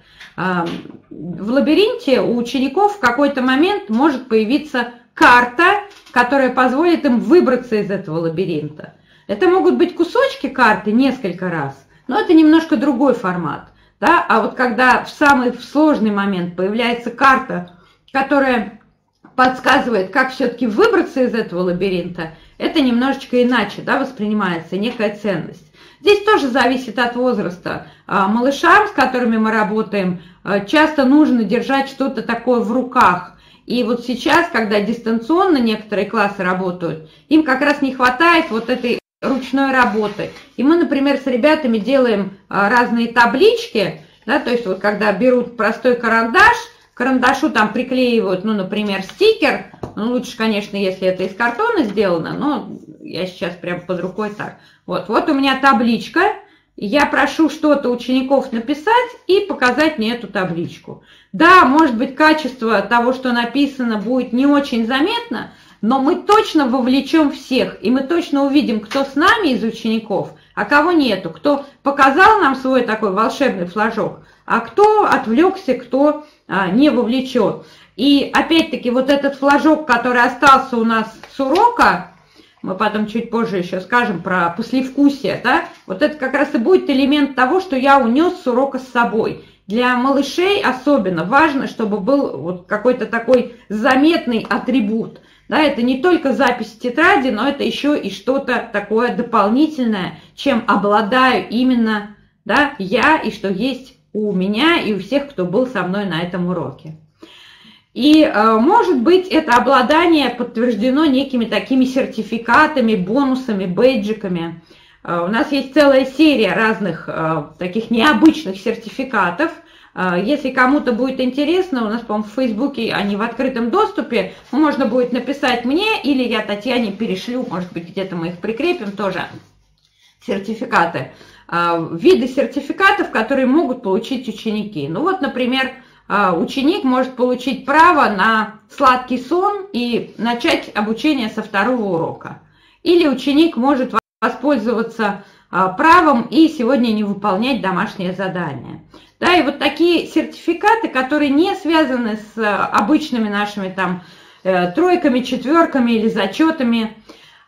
В лабиринте у учеников в какой-то момент может появиться карта, которая позволит им выбраться из этого лабиринта. Это могут быть кусочки карты несколько раз, но это немножко другой формат. Да? А вот когда в самый сложный момент появляется карта, которая подсказывает, как все-таки выбраться из этого лабиринта, это немножечко иначе, да, воспринимается, некая ценность. Здесь тоже зависит от возраста. Малышам, с которыми мы работаем, часто нужно держать что-то такое в руках. И вот сейчас, когда дистанционно некоторые классы работают, им как раз не хватает вот этой ручной работы. И мы, например, с ребятами делаем разные таблички, да, то есть вот когда берут простой карандаш, к карандашу там приклеивают, ну, например, стикер. Ну, лучше, конечно, если это из картона сделано, но я сейчас прям под рукой так. Вот, вот у меня табличка. Я прошу что-то учеников написать и показать мне эту табличку. Да, может быть, качество того, что написано, будет не очень заметно, но мы точно вовлечем всех, и мы точно увидим, кто с нами из учеников, а кого нету, кто показал нам свой такой волшебный флажок, а кто отвлекся, кто а, не вовлечен. И опять-таки вот этот флажок, который остался у нас с урока, мы потом чуть позже еще скажем про послевкусие, да, вот это как раз и будет элемент того, что я унес с урока с собой. Для малышей особенно важно, чтобы был вот какой-то такой заметный атрибут. Да, это не только запись в тетради, но это еще и что-то такое дополнительное, чем обладаю именно, да, я и что есть у меня и у всех, кто был со мной на этом уроке. И, может быть, это обладание подтверждено некими такими сертификатами, бонусами, бейджиками. У нас есть целая серия разных таких необычных сертификатов. Если кому-то будет интересно, у нас, по-моему, в Фейсбуке они в открытом доступе, можно будет написать мне, или я Татьяне перешлю, может быть, где-то мы их прикрепим тоже, сертификаты. Виды сертификатов, которые могут получить ученики. Ну вот, например, ученик может получить право на сладкий сон и начать обучение со второго урока. Или ученик может воспользоваться правом и сегодня не выполнять домашнее задание. Да, и вот такие сертификаты, которые не связаны с обычными нашими там тройками, четверками или зачетами,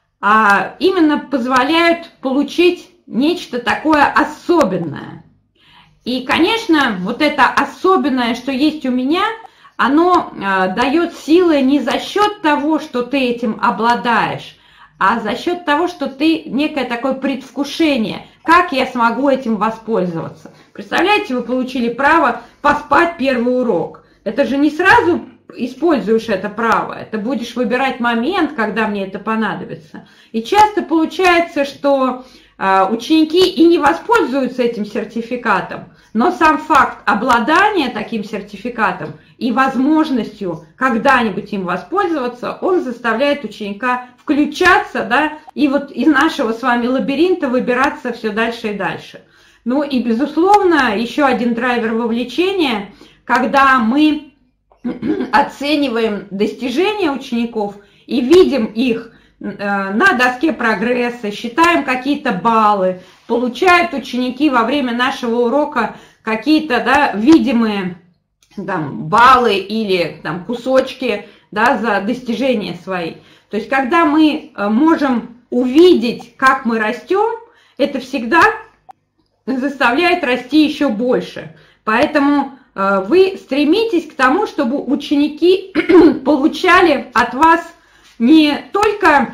а именно позволяют получить нечто такое особенное. И, конечно, вот это особенное, что есть у меня, оно э, дает силы не за счет того, что ты этим обладаешь, а за счет того, что ты некое такое предвкушение, как я смогу этим воспользоваться. Представляете, вы получили право поспать первый урок. Это же не сразу используешь это право, это будешь выбирать момент, когда мне это понадобится. И часто получается, что ученики и не воспользуются этим сертификатом, но сам факт обладания таким сертификатом и возможностью когда-нибудь им воспользоваться, он заставляет ученика включаться, да, и вот из нашего с вами лабиринта выбираться все дальше и дальше. Ну и, безусловно, еще один драйвер вовлечения, когда мы оцениваем достижения учеников и видим их на доске прогресса, считаем какие-то баллы, получают ученики во время нашего урока какие-то, да, видимые там, баллы или там, кусочки, да, за достижения свои. То есть, когда мы можем увидеть, как мы растем, это всегда заставляет расти еще больше. Поэтому вы стремитесь к тому, чтобы ученики получали от вас не только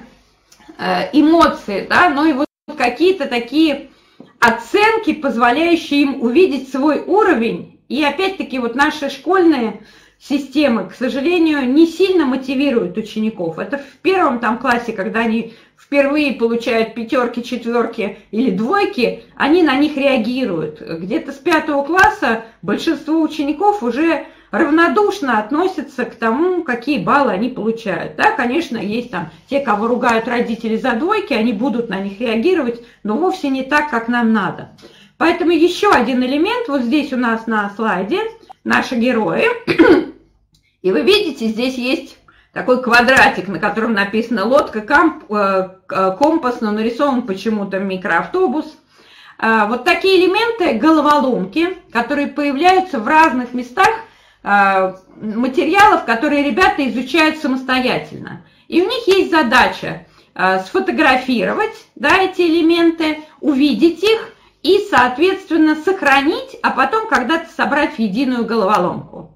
эмоции, да, но и вот какие-то такие оценки, позволяющие им увидеть свой уровень. И опять-таки вот наши школьные системы, к сожалению, не сильно мотивируют учеников. Это в первом там классе, когда они впервые получают пятерки, четверки или двойки, они на них реагируют. Где-то с пятого класса большинство учеников уже равнодушно относятся к тому, какие баллы они получают. Да, конечно, есть там те, кого ругают родители за двойки, они будут на них реагировать, но вовсе не так, как нам надо. Поэтому еще один элемент, вот здесь у нас на слайде, наши герои. И вы видите, здесь есть такой квадратик, на котором написано лодка, компас, но нарисован почему-то микроавтобус. Вот такие элементы, головоломки, которые появляются в разных местах материалов, которые ребята изучают самостоятельно. И у них есть задача сфотографировать, да, эти элементы, увидеть их и, соответственно, сохранить, а потом когда-то собрать в единую головоломку.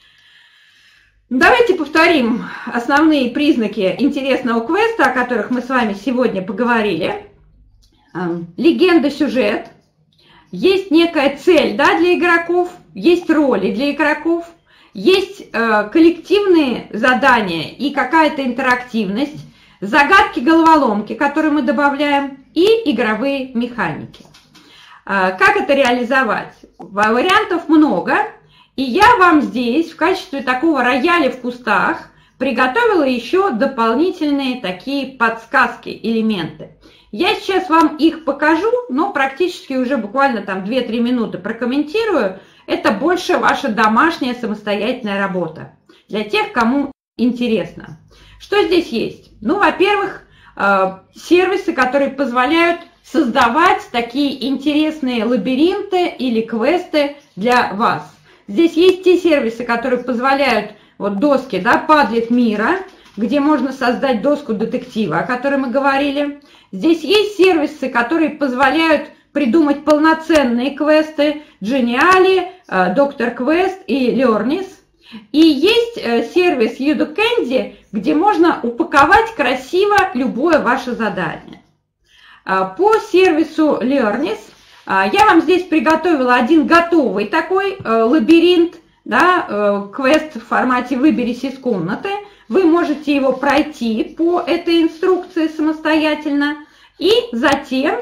Давайте повторим основные признаки интересного квеста, о которых мы с вами сегодня поговорили. Легенда, сюжет, есть некая цель, да, для игроков, есть роли для игроков, есть э, коллективные задания и какая-то интерактивность, загадки, головоломки, которые мы добавляем, и игровые механики. Э, как это реализовать? Вариантов много. И я вам здесь в качестве такого рояля в кустах приготовила еще дополнительные такие подсказки, элементы. Я сейчас вам их покажу, но практически уже буквально там две-три минуты прокомментирую. Это больше ваша домашняя самостоятельная работа для тех, кому интересно. Что здесь есть? Ну, во-первых, сервисы, которые позволяют создавать такие интересные лабиринты или квесты для вас. Здесь есть те сервисы, которые позволяют, вот доски, да, Padlet мира, где можно создать доску детектива, о которой мы говорили. Здесь есть сервисы, которые позволяют придумать полноценные квесты, Geniali, Доктор Квест и Learnis. И есть сервис Udocandy, где можно упаковать красиво любое ваше задание. По сервису Learnis я вам здесь приготовила один готовый такой лабиринт, да, квест в формате «Выберись из комнаты». Вы можете его пройти по этой инструкции самостоятельно и затем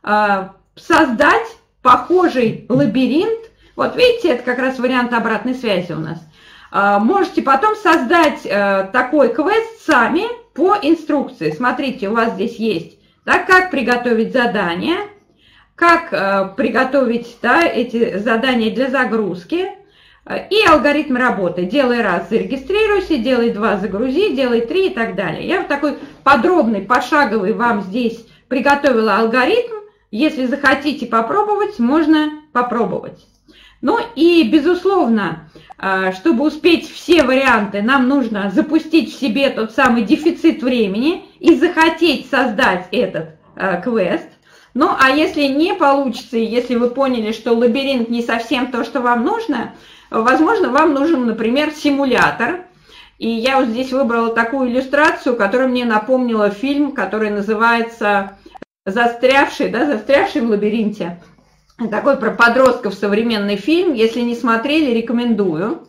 создать похожий лабиринт. Вот видите, это как раз вариант обратной связи у нас. Можете потом создать такой квест сами по инструкции. Смотрите, у вас здесь есть, да, как приготовить задание, как э, приготовить, да, эти задания для загрузки э, и алгоритм работы. Делай раз, зарегистрируйся, делай два, загрузи, делай три и так далее. Я вот такой подробный, пошаговый вам здесь приготовила алгоритм. Если захотите попробовать, можно попробовать. Ну и, безусловно, э, чтобы успеть все варианты, нам нужно запустить в себе тот самый дефицит времени и захотеть создать этот э, квест. Ну, а если не получится, если вы поняли, что лабиринт не совсем то, что вам нужно, возможно, вам нужен, например, симулятор. И я вот здесь выбрала такую иллюстрацию, которая мне напомнила фильм, который называется «Застрявший», да, «Застрявший в лабиринте». Такой про подростков современный фильм. Если не смотрели, рекомендую.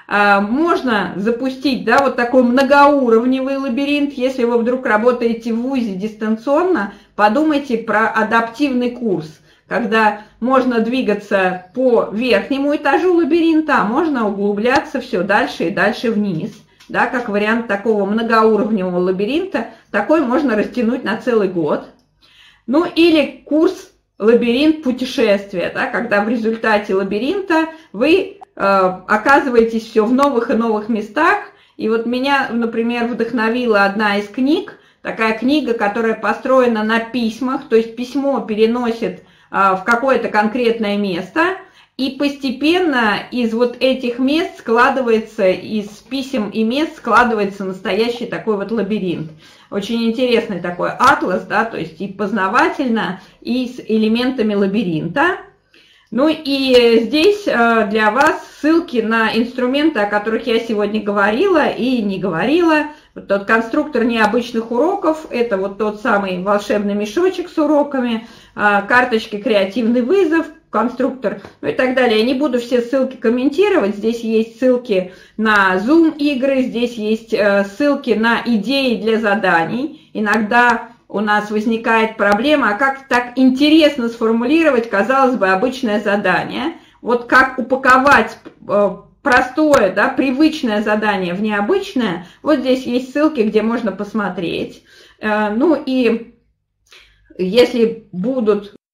Можно запустить, да, вот такой многоуровневый лабиринт. Если вы вдруг работаете в вузе дистанционно, подумайте про адаптивный курс, когда можно двигаться по верхнему этажу лабиринта, а можно углубляться все дальше и дальше вниз. Да, как вариант такого многоуровневого лабиринта, такой можно растянуть на целый год. Ну или курс лабиринт путешествия, да, когда в результате лабиринта вы оказываетесь все в новых и новых местах. И вот меня, например, вдохновила одна из книг, такая книга, которая построена на письмах, то есть письмо переносит в какое-то конкретное место, и постепенно из вот этих мест складывается, из писем и мест складывается настоящий такой вот лабиринт. Очень интересный такой атлас, да, то есть и познавательно, и с элементами лабиринта. Ну и здесь для вас ссылки на инструменты, о которых я сегодня говорила и не говорила. Вот тот конструктор необычных уроков, это вот тот самый волшебный мешочек с уроками, карточки «Креативный вызов», конструктор, ну и так далее. Я не буду все ссылки комментировать. Здесь есть ссылки на Zoom игры, здесь есть ссылки на идеи для заданий. Иногда у нас возникает проблема, а как так интересно сформулировать, казалось бы, обычное задание. Вот как упаковать простое, да, привычное задание в необычное. Вот здесь есть ссылки, где можно посмотреть. Ну и если будут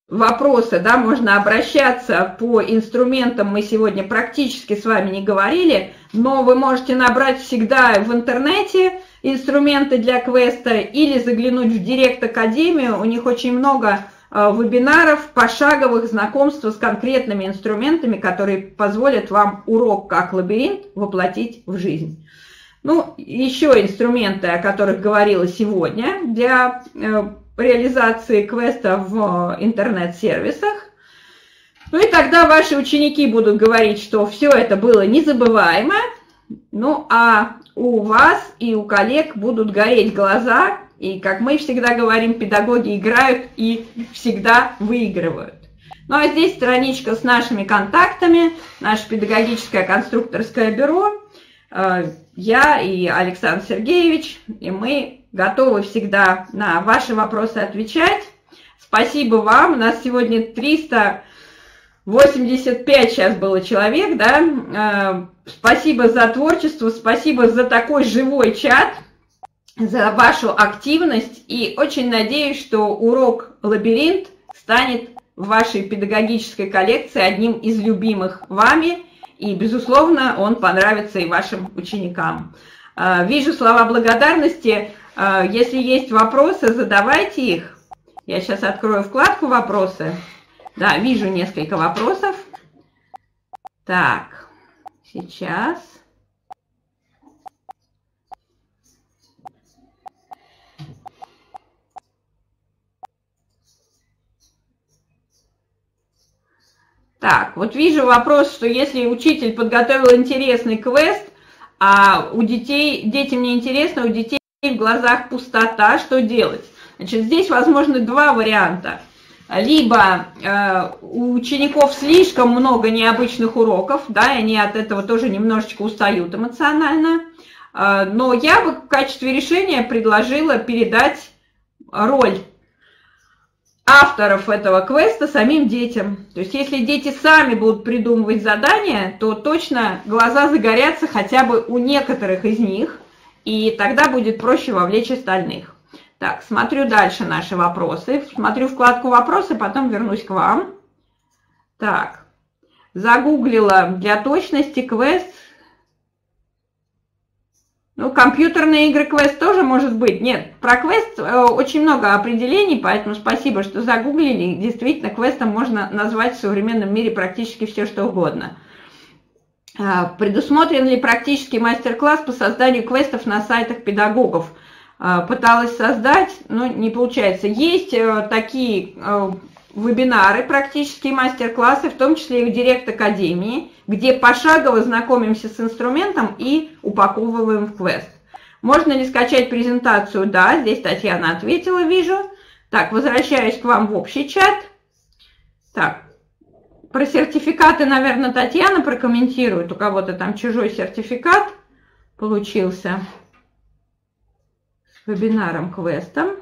вопросы, да, можно обращаться по инструментам, мы сегодня практически с вами не говорили, но вы можете набрать всегда в интернете инструменты для квеста или заглянуть в Директ Академию, у них очень много вебинаров, пошаговых знакомств с конкретными инструментами, которые позволят вам урок как лабиринт воплотить в жизнь. Ну, еще инструменты, о которых говорила сегодня, для реализации квеста в интернет-сервисах. Ну и тогда ваши ученики будут говорить, что все это было незабываемо, ну а у вас и у коллег будут гореть глаза, и, как мы всегда говорим, педагоги играют и всегда выигрывают. Ну а здесь страничка с нашими контактами, наше педагогическое конструкторское бюро, я и Александр Сергеевич, и мы готовы всегда на ваши вопросы отвечать. Спасибо вам, у нас сегодня триста восемьдесят пять сейчас было человек, да, спасибо за творчество, спасибо за такой живой чат, за вашу активность, и очень надеюсь, что урок «Лабиринт» станет в вашей педагогической коллекции одним из любимых вами, и, безусловно, он понравится и вашим ученикам. Вижу слова благодарности, если есть вопросы, задавайте их. Я сейчас открою вкладку «Вопросы». Да, вижу несколько вопросов. Так, сейчас. Так, вот вижу вопрос, что если учитель подготовил интересный квест, а у детей, детям не интересно, у детей в глазах пустота, что делать? Значит, здесь возможны два варианта. Либо э, у учеников слишком много необычных уроков, да, и они от этого тоже немножечко устают эмоционально, э, но я бы в качестве решения предложила передать роль авторов этого квеста самим детям. То есть если дети сами будут придумывать задания, то точно глаза загорятся хотя бы у некоторых из них, и тогда будет проще вовлечь остальных. Так, смотрю дальше наши вопросы. Смотрю вкладку «Вопросы», потом вернусь к вам. Так, загуглила для точности квест. Ну, компьютерные игры квест тоже может быть. Нет, про квест э, очень много определений, поэтому спасибо, что загуглили. Действительно, квестом можно назвать в современном мире практически все, что угодно. Э, предусмотрен ли практический мастер-класс по созданию квестов на сайтах педагогов? Э, пыталась создать, но не получается. Есть э, такие э, вебинары, практические мастер-классы, в том числе и в Директ Академии, где пошагово знакомимся с инструментом и упаковываем в квест. Можно ли скачать презентацию? Да, здесь Татьяна ответила, вижу. Так, возвращаюсь к вам в общий чат. Так, про сертификаты, наверное, Татьяна прокомментирует. У кого-то там чужой сертификат получился с вебинаром-квестом.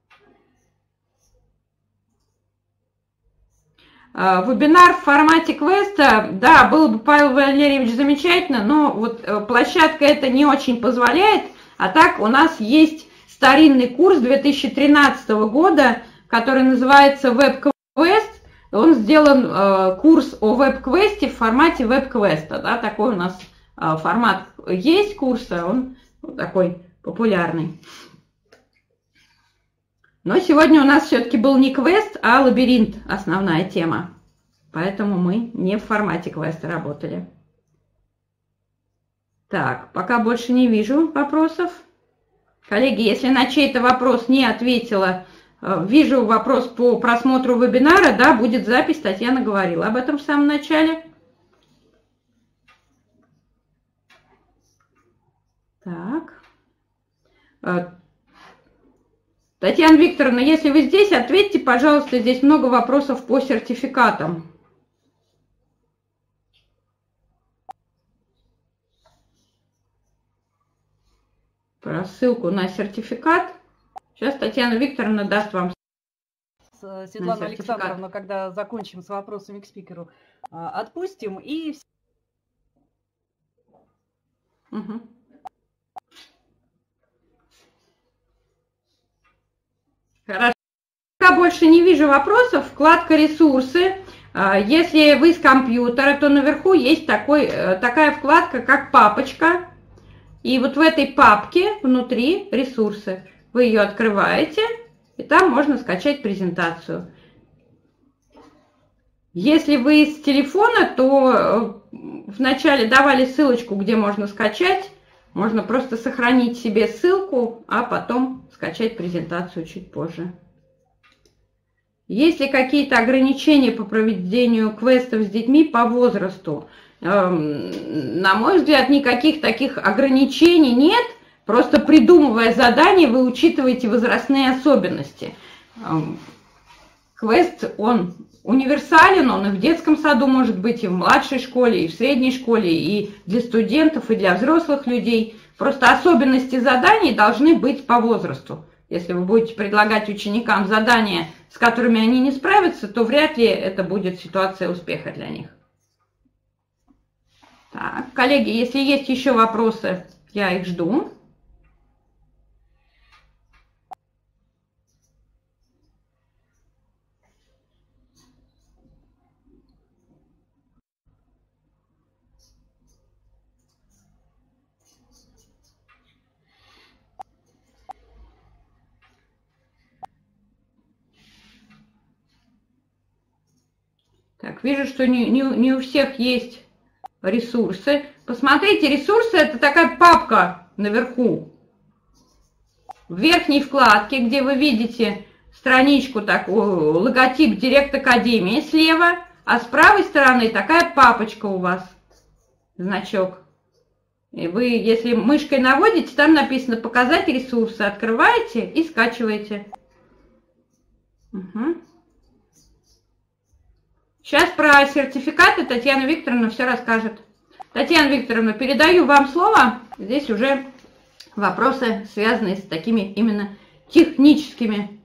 Вебинар в формате квеста, да, было бы, Павел Валерьевич, замечательно, но вот площадка это не очень позволяет, а так у нас есть старинный курс две тысячи тринадцатого года, который называется «Веб-квест». Он сделан, курс о веб-квесте в формате веб-квеста, да, такой у нас формат есть курса, он такой популярный. Но сегодня у нас все-таки был не квест, а лабиринт, основная тема. Поэтому мы не в формате квеста работали. Так, пока больше не вижу вопросов. Коллеги, если на чей-то вопрос не ответила, вижу вопрос по просмотру вебинара, да, будет запись, Татьяна говорила об этом в самом начале. Так. Татьяна Викторовна, если вы здесь, ответьте, пожалуйста, здесь много вопросов по сертификатам. Про ссылку на сертификат. Сейчас Татьяна Викторовна даст вам. Светлана Александровна, когда закончим с вопросами к спикеру, отпустим и... Угу. Хорошо. пока больше не вижу вопросов. Вкладка «Ресурсы». Если вы с компьютера, то наверху есть такой, такая вкладка, как «Папочка». И вот в этой папке внутри «Ресурсы». Вы ее открываете, и там можно скачать презентацию. Если вы с телефона, то вначале давали ссылочку, где можно скачать. Можно просто сохранить себе ссылку, а потом скачать презентацию чуть позже. Есть ли какие-то ограничения по проведению квестов с детьми по возрасту? Эм, на мой взгляд, никаких таких ограничений нет. Просто придумывая задание, вы учитываете возрастные особенности. Эм, квест, он универсален, он и в детском саду может быть, и в младшей школе, и в средней школе, и для студентов, и для взрослых людей. Просто особенности заданий должны быть по возрасту. Если вы будете предлагать ученикам задания, с которыми они не справятся, то вряд ли это будет ситуация успеха для них. Так, коллеги, если есть еще вопросы, я их жду. Так, вижу, что не, не, не у всех есть ресурсы. Посмотрите, ресурсы — это такая папка наверху. В верхней вкладке, где вы видите страничку, такую, логотип Директ Академии слева, а с правой стороны такая папочка у вас, значок. И вы, если мышкой наводите, там написано «Показать ресурсы». Открываете и скачиваете. Угу. Сейчас про сертификаты Татьяна Викторовна все расскажет. Татьяна Викторовна, передаю вам слово. Здесь уже вопросы, связанные с такими именно техническими